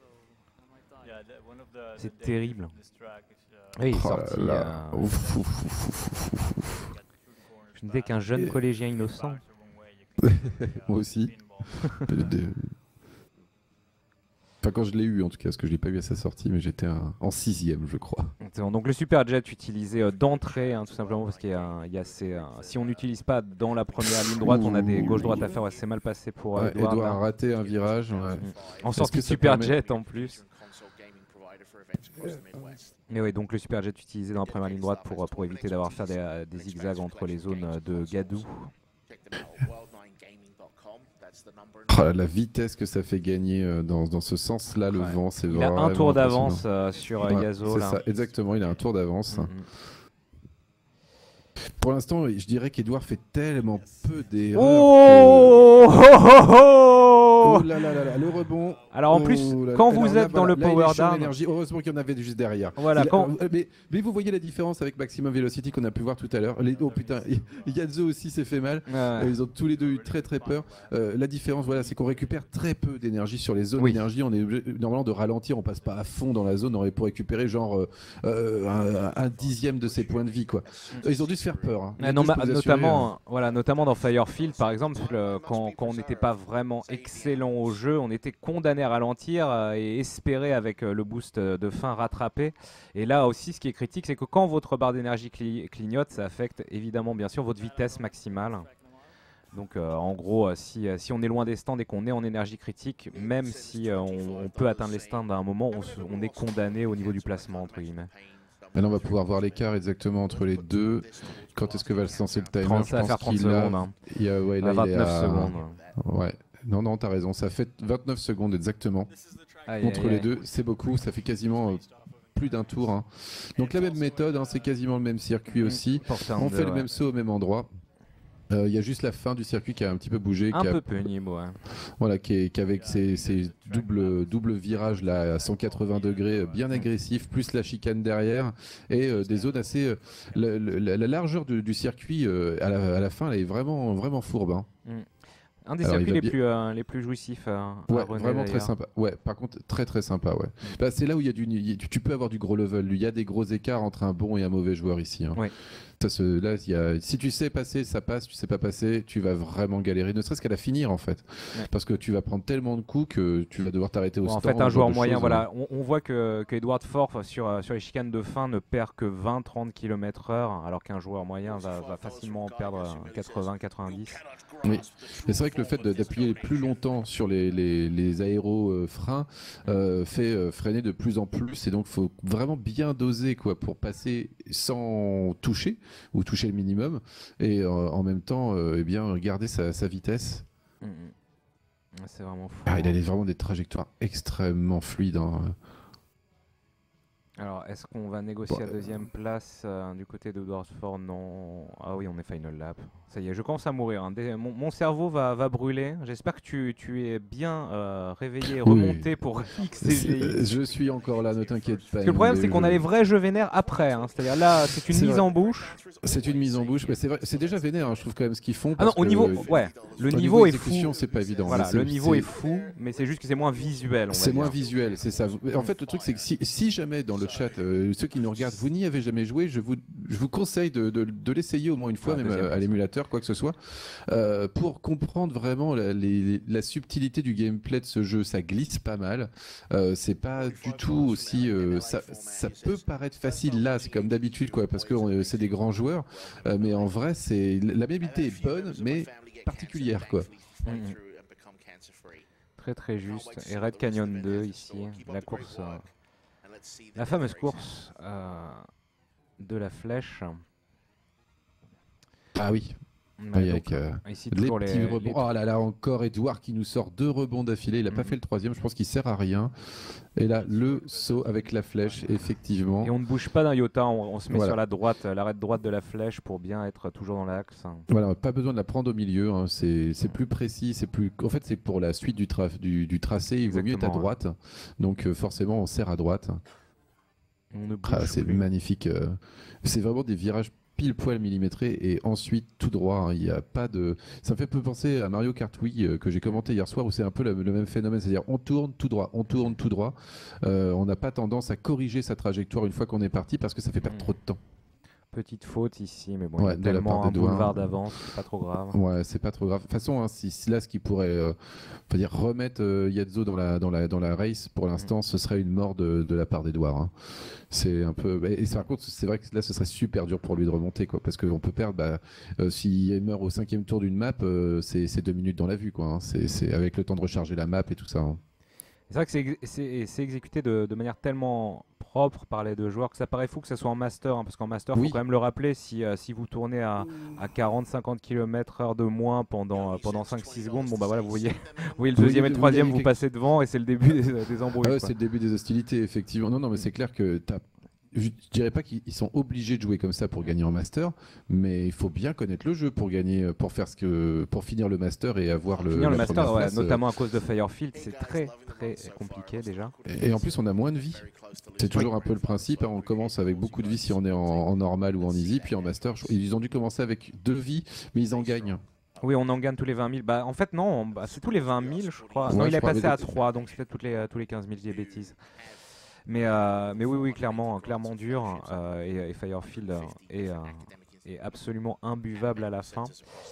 C'est terrible. Oui, il est Oh là sorti. là. euh, Ouf, ouf, ouf, ouf, ouf, ouf, ouf. Je n'étais qu'un jeune Et- collégien innocent. Moi aussi. De- de- Enfin, quand je l'ai eu en tout cas, parce que je l'ai pas eu à sa sortie, mais j'étais un- en sixième, je crois. Exactement. Donc le super jet utilisé euh, d'entrée, hein, tout simplement parce qu'il y a, un- il y a ces, euh, si on n'utilise pas dans la première ligne droite, on a des Ouh. gauche-droite à faire. Ouais, c'est mal passé pour euh, Ouais, Edouard, Edouard là. a raté un virage. ouais. En Est-ce sortie que de ça super permet- jet en plus. Mais oui, donc le super jet utilisé dans la première ligne droite pour, euh, pour éviter d'avoir à faire des, euh, des zigzags entre les zones euh, de Gadou. Oh là, la vitesse que ça fait gagner euh, dans, dans ce sens-là, le Ouais. vent, c'est Il vraiment a un tour d'avance impressionnant. euh, sur euh, Ouais, Yazo. c'est Là. ça, exactement, il a un tour d'avance. Mhm. Pour l'instant, je dirais qu'Edouard fait tellement peu d'erreurs. Oh, oh, oh, que... oh Oh là là là là, le rebond. Alors en Oh plus, là là. quand Alors vous là, êtes dans voilà, le là, il est power chaud, down, l'énergie. Heureusement qu'il y en avait juste derrière. Voilà, Il a- quand- euh, mais, mais vous voyez la différence avec Maximum Velocity qu'on a pu voir tout à l'heure. Les... Oh putain, Yazo aussi s'est fait mal. Ouais. Euh, Ils ont tous les deux eu très très peur. Euh, la différence, voilà, c'est qu'on récupère très peu d'énergie sur les zones Oui. d'énergie. On est obligé, normalement de ralentir, on passe pas à fond dans la zone on aurait pour récupérer genre euh, euh, un, un dixième de ses points de vie quoi. Ils ont dû se faire peur. hein. Ah Les non, deux, ma- je peux vous assurer, notamment, euh, voilà, notamment dans Firefield, par exemple, euh, quand, quand on n'était pas vraiment excellent au jeu, on était condamné à ralentir euh, et espérer avec euh, le boost euh, de fin rattraper. Et là aussi, ce qui est critique, c'est que quand votre barre d'énergie cli- clignote, ça affecte évidemment, bien sûr, votre vitesse maximale. Donc euh, en gros, euh, si, euh, si on est loin des stands et qu'on est en énergie critique, même si euh, on, on peut atteindre les stands à un moment, on, se- on est condamné au niveau du placement, entre guillemets. Maintenant, on va pouvoir voir l'écart exactement entre les deux. Quand est-ce que va se lancer le timer? trente, Je ça va pense faire trente qu'il a- secondes. Hein. il y a, ouais, là, À il est vingt-neuf à- secondes. Ouais. Non, non, t'as raison. Ça fait vingt-neuf secondes exactement. Aïe, Entre aïe, les aïe. deux, c'est beaucoup. Ça fait quasiment euh, plus d'un tour. Hein. Donc la même méthode, hein, c'est quasiment le même circuit Mhm. aussi. Porter On under, fait le ouais. même saut au même endroit. Euh, Il y a juste la fin du circuit qui a un petit peu bougé, Un qui, a- peu pénible, ouais. voilà, qui, est, qui avec ses, ses doubles, doubles virages là, à cent quatre-vingts degrés, euh, bien agressifs, plus la chicane derrière, et euh, des zones assez... euh, la, la- la largeur du, du circuit euh, à, la, à la fin, elle est vraiment, vraiment fourbe. Hein. Un des Alors, il circuits va les bien- plus, euh, les plus jouissifs euh, à Ouais, René, vraiment très d'ailleurs. sympa. Ouais, par contre, très très sympa. Ouais. Bah, c'est là où il y a du, il y a- tu, tu peux avoir du gros level. Il y a des gros écarts entre un bon et un mauvais joueur ici. Hein. Ouais. Ça se, là, il y a, si tu sais passer, ça passe. Tu sais pas passer, tu vas vraiment galérer. Ne serait-ce qu'à la finir en fait, Ouais. parce que tu vas prendre tellement de coups que tu vas devoir t'arrêter au Bon, en stand. fait, un ce genre joueur de moyen, choses, voilà, on, on voit que, que Edward Forth sur, euh, sur les chicanes de fin ne perd que vingt à trente kilomètres heure, alors qu'un joueur moyen va, va facilement en perdre euh, quatre-vingts à quatre-vingt-dix. Oui, mais c'est vrai que le fait de- d'appuyer plus longtemps sur les, les, les aéro-freins euh, fait euh, freiner de plus en plus, et donc il faut vraiment bien doser quoi, pour passer sans toucher, ou toucher le minimum, et euh, en même temps euh, eh bien, garder sa, sa vitesse. Mm, mm. Ouais, C'est vraiment fou. Ah, il a des- vraiment des trajectoires extrêmement fluides. Hein. Alors, est-ce qu'on va négocier Bon, la deuxième place euh, du côté de Ford? Non. Ah oui, on est final lap. Ça y est, je commence à mourir. hein. Dé- Mon, mon cerveau va, va brûler. J'espère que tu, tu es bien euh, réveillé et Oui. remonté pour X C G I. C'est- Je suis encore là, ne t'inquiète pas. Parce que le problème, mais c'est qu'on je- a les vrais jeux vénères après. hein. C'est-à-dire là, c'est une C'est mise vrai. en bouche. C'est une mise en bouche, mais c'est vrai, c'est déjà vénère, hein, je trouve quand même ce qu'ils font. Ah non, parce au que- niveau, ouais, le au niveau est fou. exécution, c'est pas évident. Voilà, mais c'est- le niveau c'est- est fou, mais c'est juste que c'est moins visuel. on va C'est moins dire. visuel, c'est ça. En fait, le truc, c'est que si, si jamais dans le chat, euh, ceux qui nous regardent, vous n'y avez jamais joué, je vous, je vous conseille de, de- de l'essayer au moins une fois, Ah, même deuxième à, à place. l'émulateur, quoi que ce soit, euh, pour comprendre vraiment la, les- la subtilité du gameplay de ce jeu. Ça glisse pas mal. Euh, c'est pas du tout aussi. euh, ça, ça peut paraître facile là, c'est comme d'habitude, quoi, parce que on- c'est des grands joueurs, euh, mais en vrai, c'est la maniabilité est bonne, mais particulière, quoi. Mhm. Très très juste. Et Red Canyon deux ici, la course, euh, la fameuse course euh, de la flèche. Ah oui. Ouais, Oui, donc, avec, euh, ici Les toujours petits les, rebonds. les- Oh là là, encore Edouard qui nous sort deux rebonds d'affilée. Il n'a pas Mhm. fait le troisième, je pense qu'il sert à rien. Et là, le saut avec la flèche, effectivement. Et on ne bouge pas d'un iota, on, on se met Voilà. sur la droite, euh, l'arête droite de la flèche pour bien être toujours dans l'axe. Voilà, pas besoin de la prendre au milieu. Hein. C'est c'est plus précis. C'est plus. En fait, c'est pour la suite du, tra- du, du tracé. Il vaut mieux être à Exactement, ouais. droite. Donc, euh, forcément, on sert à droite. On ne bouge Ah, c'est plus. magnifique. euh. C'est vraiment des virages pile poil millimétrés et ensuite tout droit. hein. Il y a pas de. Ça me fait un peu penser à Mario Kart Wii euh, que j'ai commenté hier soir où c'est un peu le, le même phénomène, c'est-à-dire on tourne tout droit, on tourne tout droit. Euh, on n'a pas tendance à corriger sa trajectoire une fois qu'on est parti parce que ça fait perdre Mm. trop de temps. Petite faute ici, mais bon, Ouais, il y a de la tellement part un d'Edouard. boulevard d'avance, c'est pas trop grave. Ouais, c'est pas trop grave. De toute façon, hein, si, si là ce qui pourrait, euh, faut dire remettre euh, Yazzo dans la dans la dans la race pour l'instant, ce serait une mort de, de la part d'Edouard. hein. C'est un peu. Et, et par contre, c'est vrai que là, ce serait super dur pour lui de remonter, quoi, parce qu'on peut perdre. Bah, euh, s'il meurt au cinquième tour d'une map, euh, c'est c'est deux minutes dans la vue, quoi. hein. C'est c'est avec le temps de recharger la map et tout ça. hein. C'est vrai que c'est ex- c'est c'est exécuté de, de manière tellement propre par les deux joueurs que ça paraît fou que ça soit en master, hein, parce qu'en master, il Oui. faut quand même le rappeler, si, euh, si vous tournez à, à quarante à cinquante kilomètres heure de moins pendant, euh, pendant cinq six secondes, bon bah voilà, vous voyez, vous voyez le Vous deuxième voyez- et le vous troisième, voyez vous quelque- passez devant et c'est le début des, des embrouilles. Ah ouais, quoi. c'est le début des hostilités, effectivement. Non, non, mais c'est clair que t'as. Je je dirais pas qu'ils ils sont obligés de jouer comme ça pour gagner en master, mais il faut bien connaître le jeu pour gagner, pour faire ce que, pour finir le master et avoir le. Finir le la master, première ouais, place, euh, notamment à cause de Firefield, c'est très très compliqué déjà. Et, et en plus, on a moins de vie. C'est toujours un peu le principe. hein. On commence avec beaucoup de vie si on est en, en normal ou en easy, puis en master, je- ils ont dû commencer avec deux vies, mais ils en gagnent. Oui, on en gagne tous les vingt mille. Bah, en fait, non, bah, c'est tous les vingt mille, je crois. Ouais, non, je il est crois, passé mais- à trois, donc c'est peut-être toutes les, euh, tous les quinze mille, j'ai bêtises. Mais, euh, mais oui, oui, clairement, clairement dur. euh, et, et Firefield euh, est, euh, est absolument imbuvable à la fin.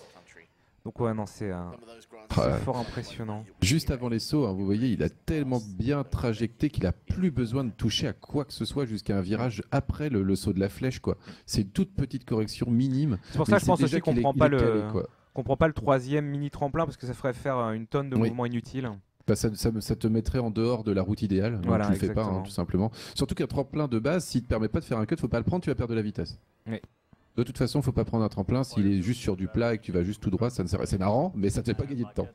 Donc, ouais, non, c'est euh, c'est Ouais. fort impressionnant. Juste avant les sauts, hein, vous voyez, il a tellement bien trajecté qu'il a plus besoin de toucher à quoi que ce soit jusqu'à un virage après le, le saut de la flèche, quoi. C'est une toute petite correction minime. C'est pour mais ça il que je sait pense déjà aussi qu'on qu'il est- prend il pas est le. calé, quoi. comprends pas le troisième mini tremplin parce que ça ferait faire euh, une tonne de Oui. mouvements inutiles. Bah, ça, ça, ça te mettrait en dehors de la route idéale, donc Voilà, tu le fais pas, exactement. hein, tout simplement. Surtout qu'un tremplin de base, s'il te permet pas de faire un cut, faut pas le prendre, tu vas perdre de la vitesse. Oui. De toute façon, faut pas prendre un tremplin s'il est juste sur du plat et que tu vas juste tout droit, ça ne sert- c'est marrant, mais ça te fait pas gagner de temps.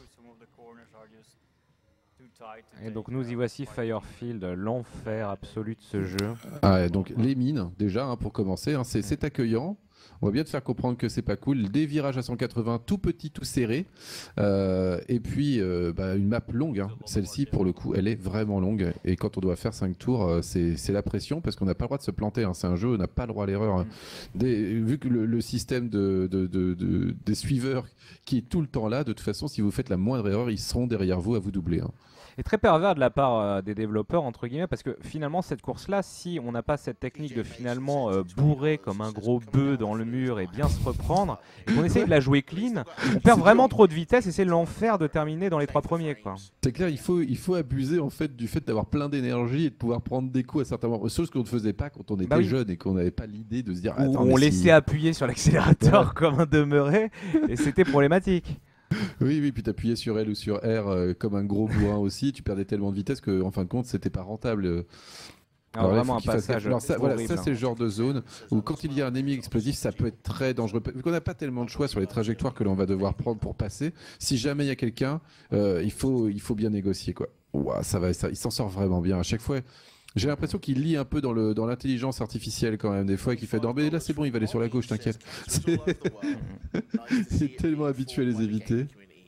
Et donc nous y voici Firefield, l'enfer absolu de ce jeu. Ah ouais, donc les mines, déjà, hein, pour commencer, hein, c'est c'est accueillant. On va bien te faire comprendre que c'est pas cool. Des virages à cent quatre-vingts, tout petits, tout serrés. Euh, et puis, euh, bah, une map longue. Hein. Celle-ci, pour le coup, elle est vraiment longue. Et quand on doit faire cinq tours, euh, c'est c'est la pression parce qu'on n'a pas le droit de se planter. Hein. C'est un jeu, on n'a pas le droit à l'erreur. Hein. Des- Vu que le, le système de, de- de- de- des suiveurs qui est tout le temps là, de toute façon, si vous faites la moindre erreur, ils seront derrière vous à vous doubler. Hein. Et très pervers de la part euh, des développeurs, entre guillemets, parce que finalement, cette course-là, si on n'a pas cette technique de finalement euh, bourrer comme un gros bœuf dans le mur et bien se reprendre, et qu'on essaye de la jouer clean, on perd vraiment trop de vitesse et c'est l'enfer de terminer dans les trois premiers, quoi. C'est clair, il faut, il faut abuser en fait du fait d'avoir plein d'énergie et de pouvoir prendre des coups à certains moments. Chose qu'on ne faisait pas quand on était Bah oui. jeune et qu'on n'avait pas l'idée de se dire. Où Attends, on mais laissait si- appuyer sur l'accélérateur comme un demeuré, et c'était problématique. Oui, oui, puis t'appuyais sur L ou sur R euh, comme un gros bourrin aussi. Tu perdais tellement de vitesse que, en fin de compte, c'était pas rentable. Euh, Alors, Alors là, vraiment faut un qu'il fasse passage gaffe. Alors ça, voilà, horrible. ça c'est le genre de zone où quand il y a un ennemi explosif, ça peut être très dangereux. Vu qu'on n'a pas tellement de choix sur les trajectoires que l'on va devoir prendre pour passer, si jamais il y a quelqu'un, euh, il, faut, il faut bien négocier, quoi. Ouah, ça va, ça, il s'en sort vraiment bien. À chaque fois, j'ai l'impression qu'il lit un peu dans le dans l'intelligence artificielle quand même, des fois, et qu'il fait non, mais là c'est bon, il va aller sur la gauche, t'inquiète. C'est- C'est tellement habitué à les éviter.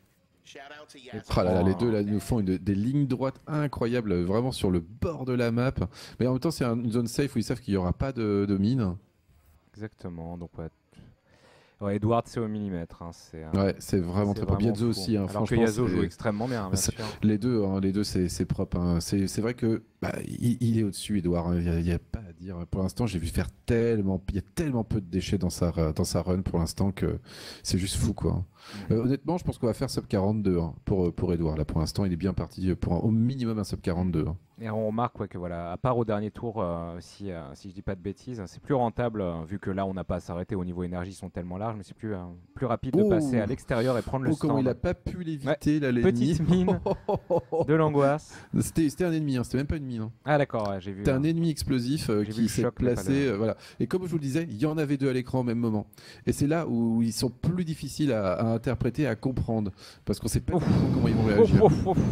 Ah là là, les deux là nous font une- des lignes droites incroyables, vraiment sur le bord de la map. Mais en même temps, c'est un- une zone safe où ils savent qu'il n'y aura pas de, de mine. Exactement, donc ouais. Ouais, Edward, c'est au millimètre. Hein, c'est, euh, Ouais, c'est vraiment c'est très propre. vraiment Bienzo fou. aussi, hein, Alors que franchement. Yazo c'est- joue extrêmement bien, bien ça- sûr. Les deux, hein, les deux, c'est c'est propre. Hein. C'est c'est vrai que bah, il, il est au-dessus, Edouard. hein. Il n'y a, a pas à dire. Pour l'instant, j'ai vu faire tellement, il y a tellement peu de déchets dans sa dans sa run pour l'instant que c'est juste fou, quoi. Euh, honnêtement, je pense qu'on va faire sub quarante-deux hein, pour pour Edouard. Là, pour l'instant, il est bien parti pour un- au minimum un sub quarante-deux. hein. Et on remarque ouais, que voilà, à part au dernier tour, euh, si, euh, si je dis pas de bêtises, c'est plus rentable euh, vu que là on n'a pas à s'arrêter au niveau énergie, ils sont tellement larges, mais c'est plus, euh, plus rapide de Oh. passer à l'extérieur et prendre le Oh, comment stand. il a pas pu l'éviter, là, l'ennemi. Petite mine de l'angoisse. C'était c'était un ennemi, hein, c'était même pas une mine. hein. Ah d'accord, ouais, j'ai vu. C'était là. un ennemi explosif euh, J'ai vu qui le s'est choc, mais pas placé. le- euh, voilà. Et comme je vous le disais, il y en avait deux à l'écran au même moment. Et c'est là où ils sont plus difficiles à, à interpréter, à comprendre. Parce qu'on sait pas Ouf. du tout comment ils vont Ouf, réagir. ouf, ouf.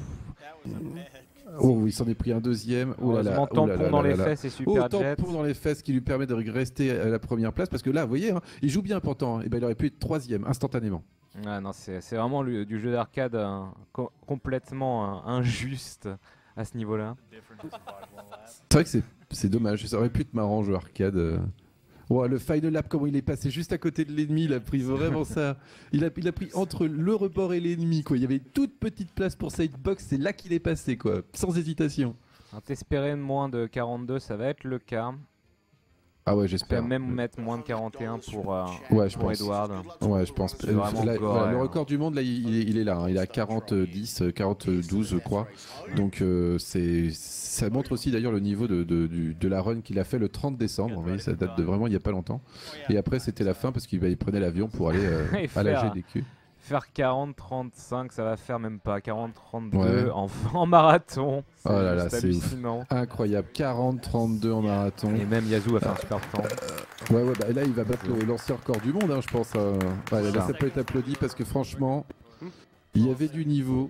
Oh, il s'en est pris un deuxième. Oh là là. Heureusement, oh là tampon là dans là les là. fesses et Oh, super jet. tampon dans les fesses qui lui permet de rester à la première place. Parce que là, vous voyez, hein, il joue bien pourtant. Et ben, il aurait pu être troisième instantanément. Ah non, c'est c'est vraiment le- du jeu d'arcade euh, co- complètement euh, injuste à ce niveau-là. C'est vrai que c'est- c'est dommage. Ça aurait pu être marrant, jeu arcade. euh. Oh, le final lap, comment il est passé juste à côté de l'ennemi, il a pris vraiment ça. Il a, il a pris entre le rebord et l'ennemi, quoi. Il y avait une toute petite place pour sidebox, c'est là qu'il est passé, quoi, sans hésitation. Alors, t'espérais moins de quarante-deux, ça va être le cas. Ah ouais, Tu peux j'espère. même mettre moins de quarante et un pour, euh, Ouais, je pour pense. Edward. Ouais, je pense. C'est vraiment Là, gore, voilà, ouais. le record du monde, là, il, il est, il est là. hein. Il est à quarante dix, quarante douze, je crois. Donc, euh, c'est, ça montre aussi d'ailleurs le niveau de, de, du- de la run qu'il a fait le trente décembre. Vous voyez, ça date de vraiment il n'y a pas longtemps. Et après, c'était la fin parce qu'il bah, il prenait l'avion pour aller euh, Et à la faire- G D Q. Faire quarante trente-cinq, ça va faire même pas quarante trente-deux Ouais. en, en marathon. Oh là là, juste c'est ouf. hallucinant. Incroyable, quarante trente-deux en marathon. Et même Yazoo va faire un super temps. Ouais, ouais, bah là il va battre le- l'ancien record du monde, hein, je pense. euh. Ouais, là, Ça. ça peut être applaudi parce que franchement, il y avait du niveau.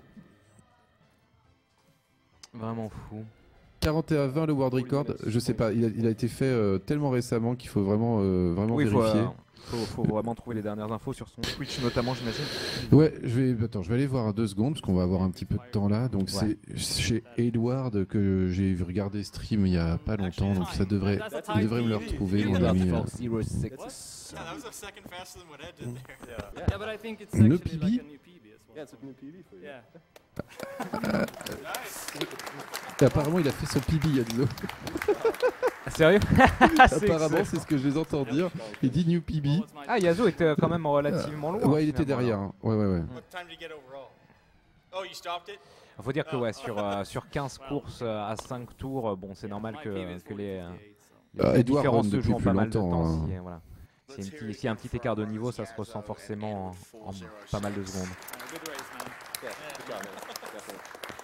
Vraiment fou. quarante et un vingt le world record, je sais pas, il a, il a été fait euh, tellement récemment qu'il faut vraiment, euh, vraiment Oui, faut, vérifier. euh, faut, faut vraiment trouver les dernières infos sur son Twitch notamment, j'imagine. Ouais, je vais, attends, je vais aller voir deux secondes parce qu'on va avoir un petit peu de temps là. Donc Ouais. c'est chez Edward que j'ai vu regarder stream il y a pas longtemps, donc ça devrait, il devrait me le retrouver mon ami. euh. zéro six. Yeah, that was a second faster than what Ed did there. Yeah, but I think it's No actually P B? like a new P B as well. Yeah, it's a new P B for you. Yeah. Et apparemment il a fait son P B Yadzo. Ah, sérieux? C'est Apparemment excellent. c'est ce que je les entends dire. Il dit New P B. Ah, Yazoo était quand même relativement loin. Ouais, il était finalement, derrière. alors. hein. Ouais, ouais, ouais. What time did you get overall? Oh, you stopped it? Faut dire que ouais, sur, euh, sur quinze courses euh, à cinq tours, euh, bon, c'est normal que, que les, euh, les Ah, Edouard différences run se depuis jouent en plus pas mal de longtemps, temps. hein. si, euh, voilà. S'il y, a une petite- s'il y a un petit écart de niveau, ça se ressent forcément en, en pas mal de secondes. Good race, man. Yeah, good job, man. Definitely.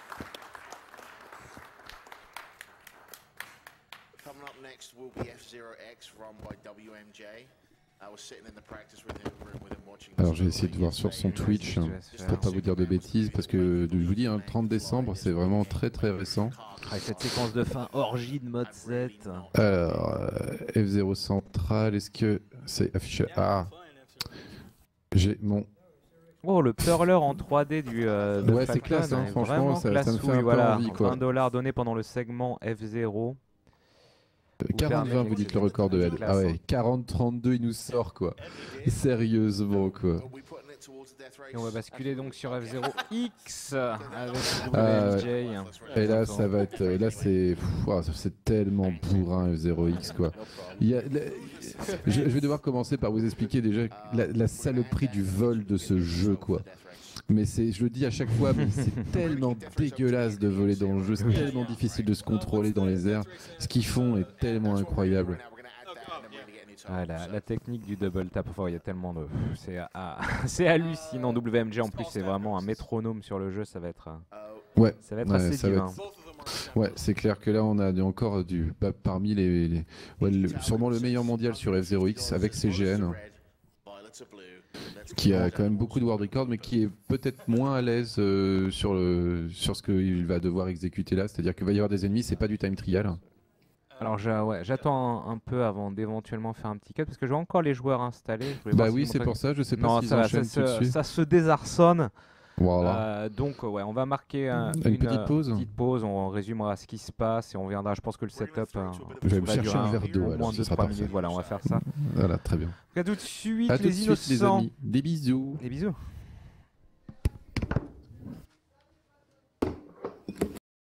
Coming up next will be F zero X run by W M J. I was sitting in the practice with him, room with him watching. Alors j'ai essayé de voir sur son Twitch hein, pour pas vous dire de bêtises parce que je vous dis hein, le trente décembre c'est vraiment très très récent. Ah, cette séquence de fin, orgie de mode sept. Alors euh, F zéro Central, est-ce que c'est affiché? Ah, j'ai mon. Oh, le Pearler en trois D du euh, de Ouais, c'est Falcon, classe, hein, est franchement, vraiment ça- ça me fait classouille, un peu voilà. envie, quoi. vingt dollars donnés pendant le segment F zéro. quarante vingt, vous dites le record de Head. Ah ouais, quarante trente-deux, il nous sort quoi. Sérieusement quoi. Et on va basculer donc sur F zéro X avec Ah, W M J. Et là, ça va être. Là, c'est. pff, ouah, c'est tellement bourrin F zéro X quoi. Il y a- là, je, je vais devoir commencer par vous expliquer déjà la, la saloperie du vol de ce jeu quoi. Mais c'est, je le dis à chaque fois, mais c'est tellement dégueulasse de voler dans le jeu, c'est tellement difficile de se contrôler dans les airs. Ce qu'ils font est tellement incroyable. Ah, la, la technique du double tap, enfin, il y a tellement de. C'est ah, c'est hallucinant. W M J en plus, c'est vraiment un métronome sur le jeu, ça va être. Ouais, Ça va être ouais, assez ça va divin. être- Both of them are ouais, c'est clair que là, on a du- encore du. pa- Parmi les. les- ouais, le- sûrement le meilleur mondial sur F zéro X avec C G N, qui a quand même beaucoup de world records, mais qui est peut-être moins à l'aise euh, sur, le, sur ce qu'il va devoir exécuter là. C'est-à-dire qu'il va y avoir des ennemis, c'est pas du time trial. Alors j'a- ouais, j'attends un, un peu avant d'éventuellement faire un petit cut parce que je vois encore les joueurs installés. Je voulais Bah voir oui, si c'est mon pour truc- ça, je sais pas Non, s'ils ça, va, ça, enchaînent tout de se, suite. ça se désarçonne. Voilà. Euh, donc ouais, on va marquer un- Une petite euh, pause. petite pause, on résumera ce qui se passe et on viendra. Je pense que le setup euh, Je vais me va chercher durer un verre d'eau, au alors, moins ce deux sera trois parfait. minutes. Voilà, on va faire ça. Voilà, très bien. Donc, à tout de suite, À tout les de suite, les innocents. amis. Des bisous. Des bisous.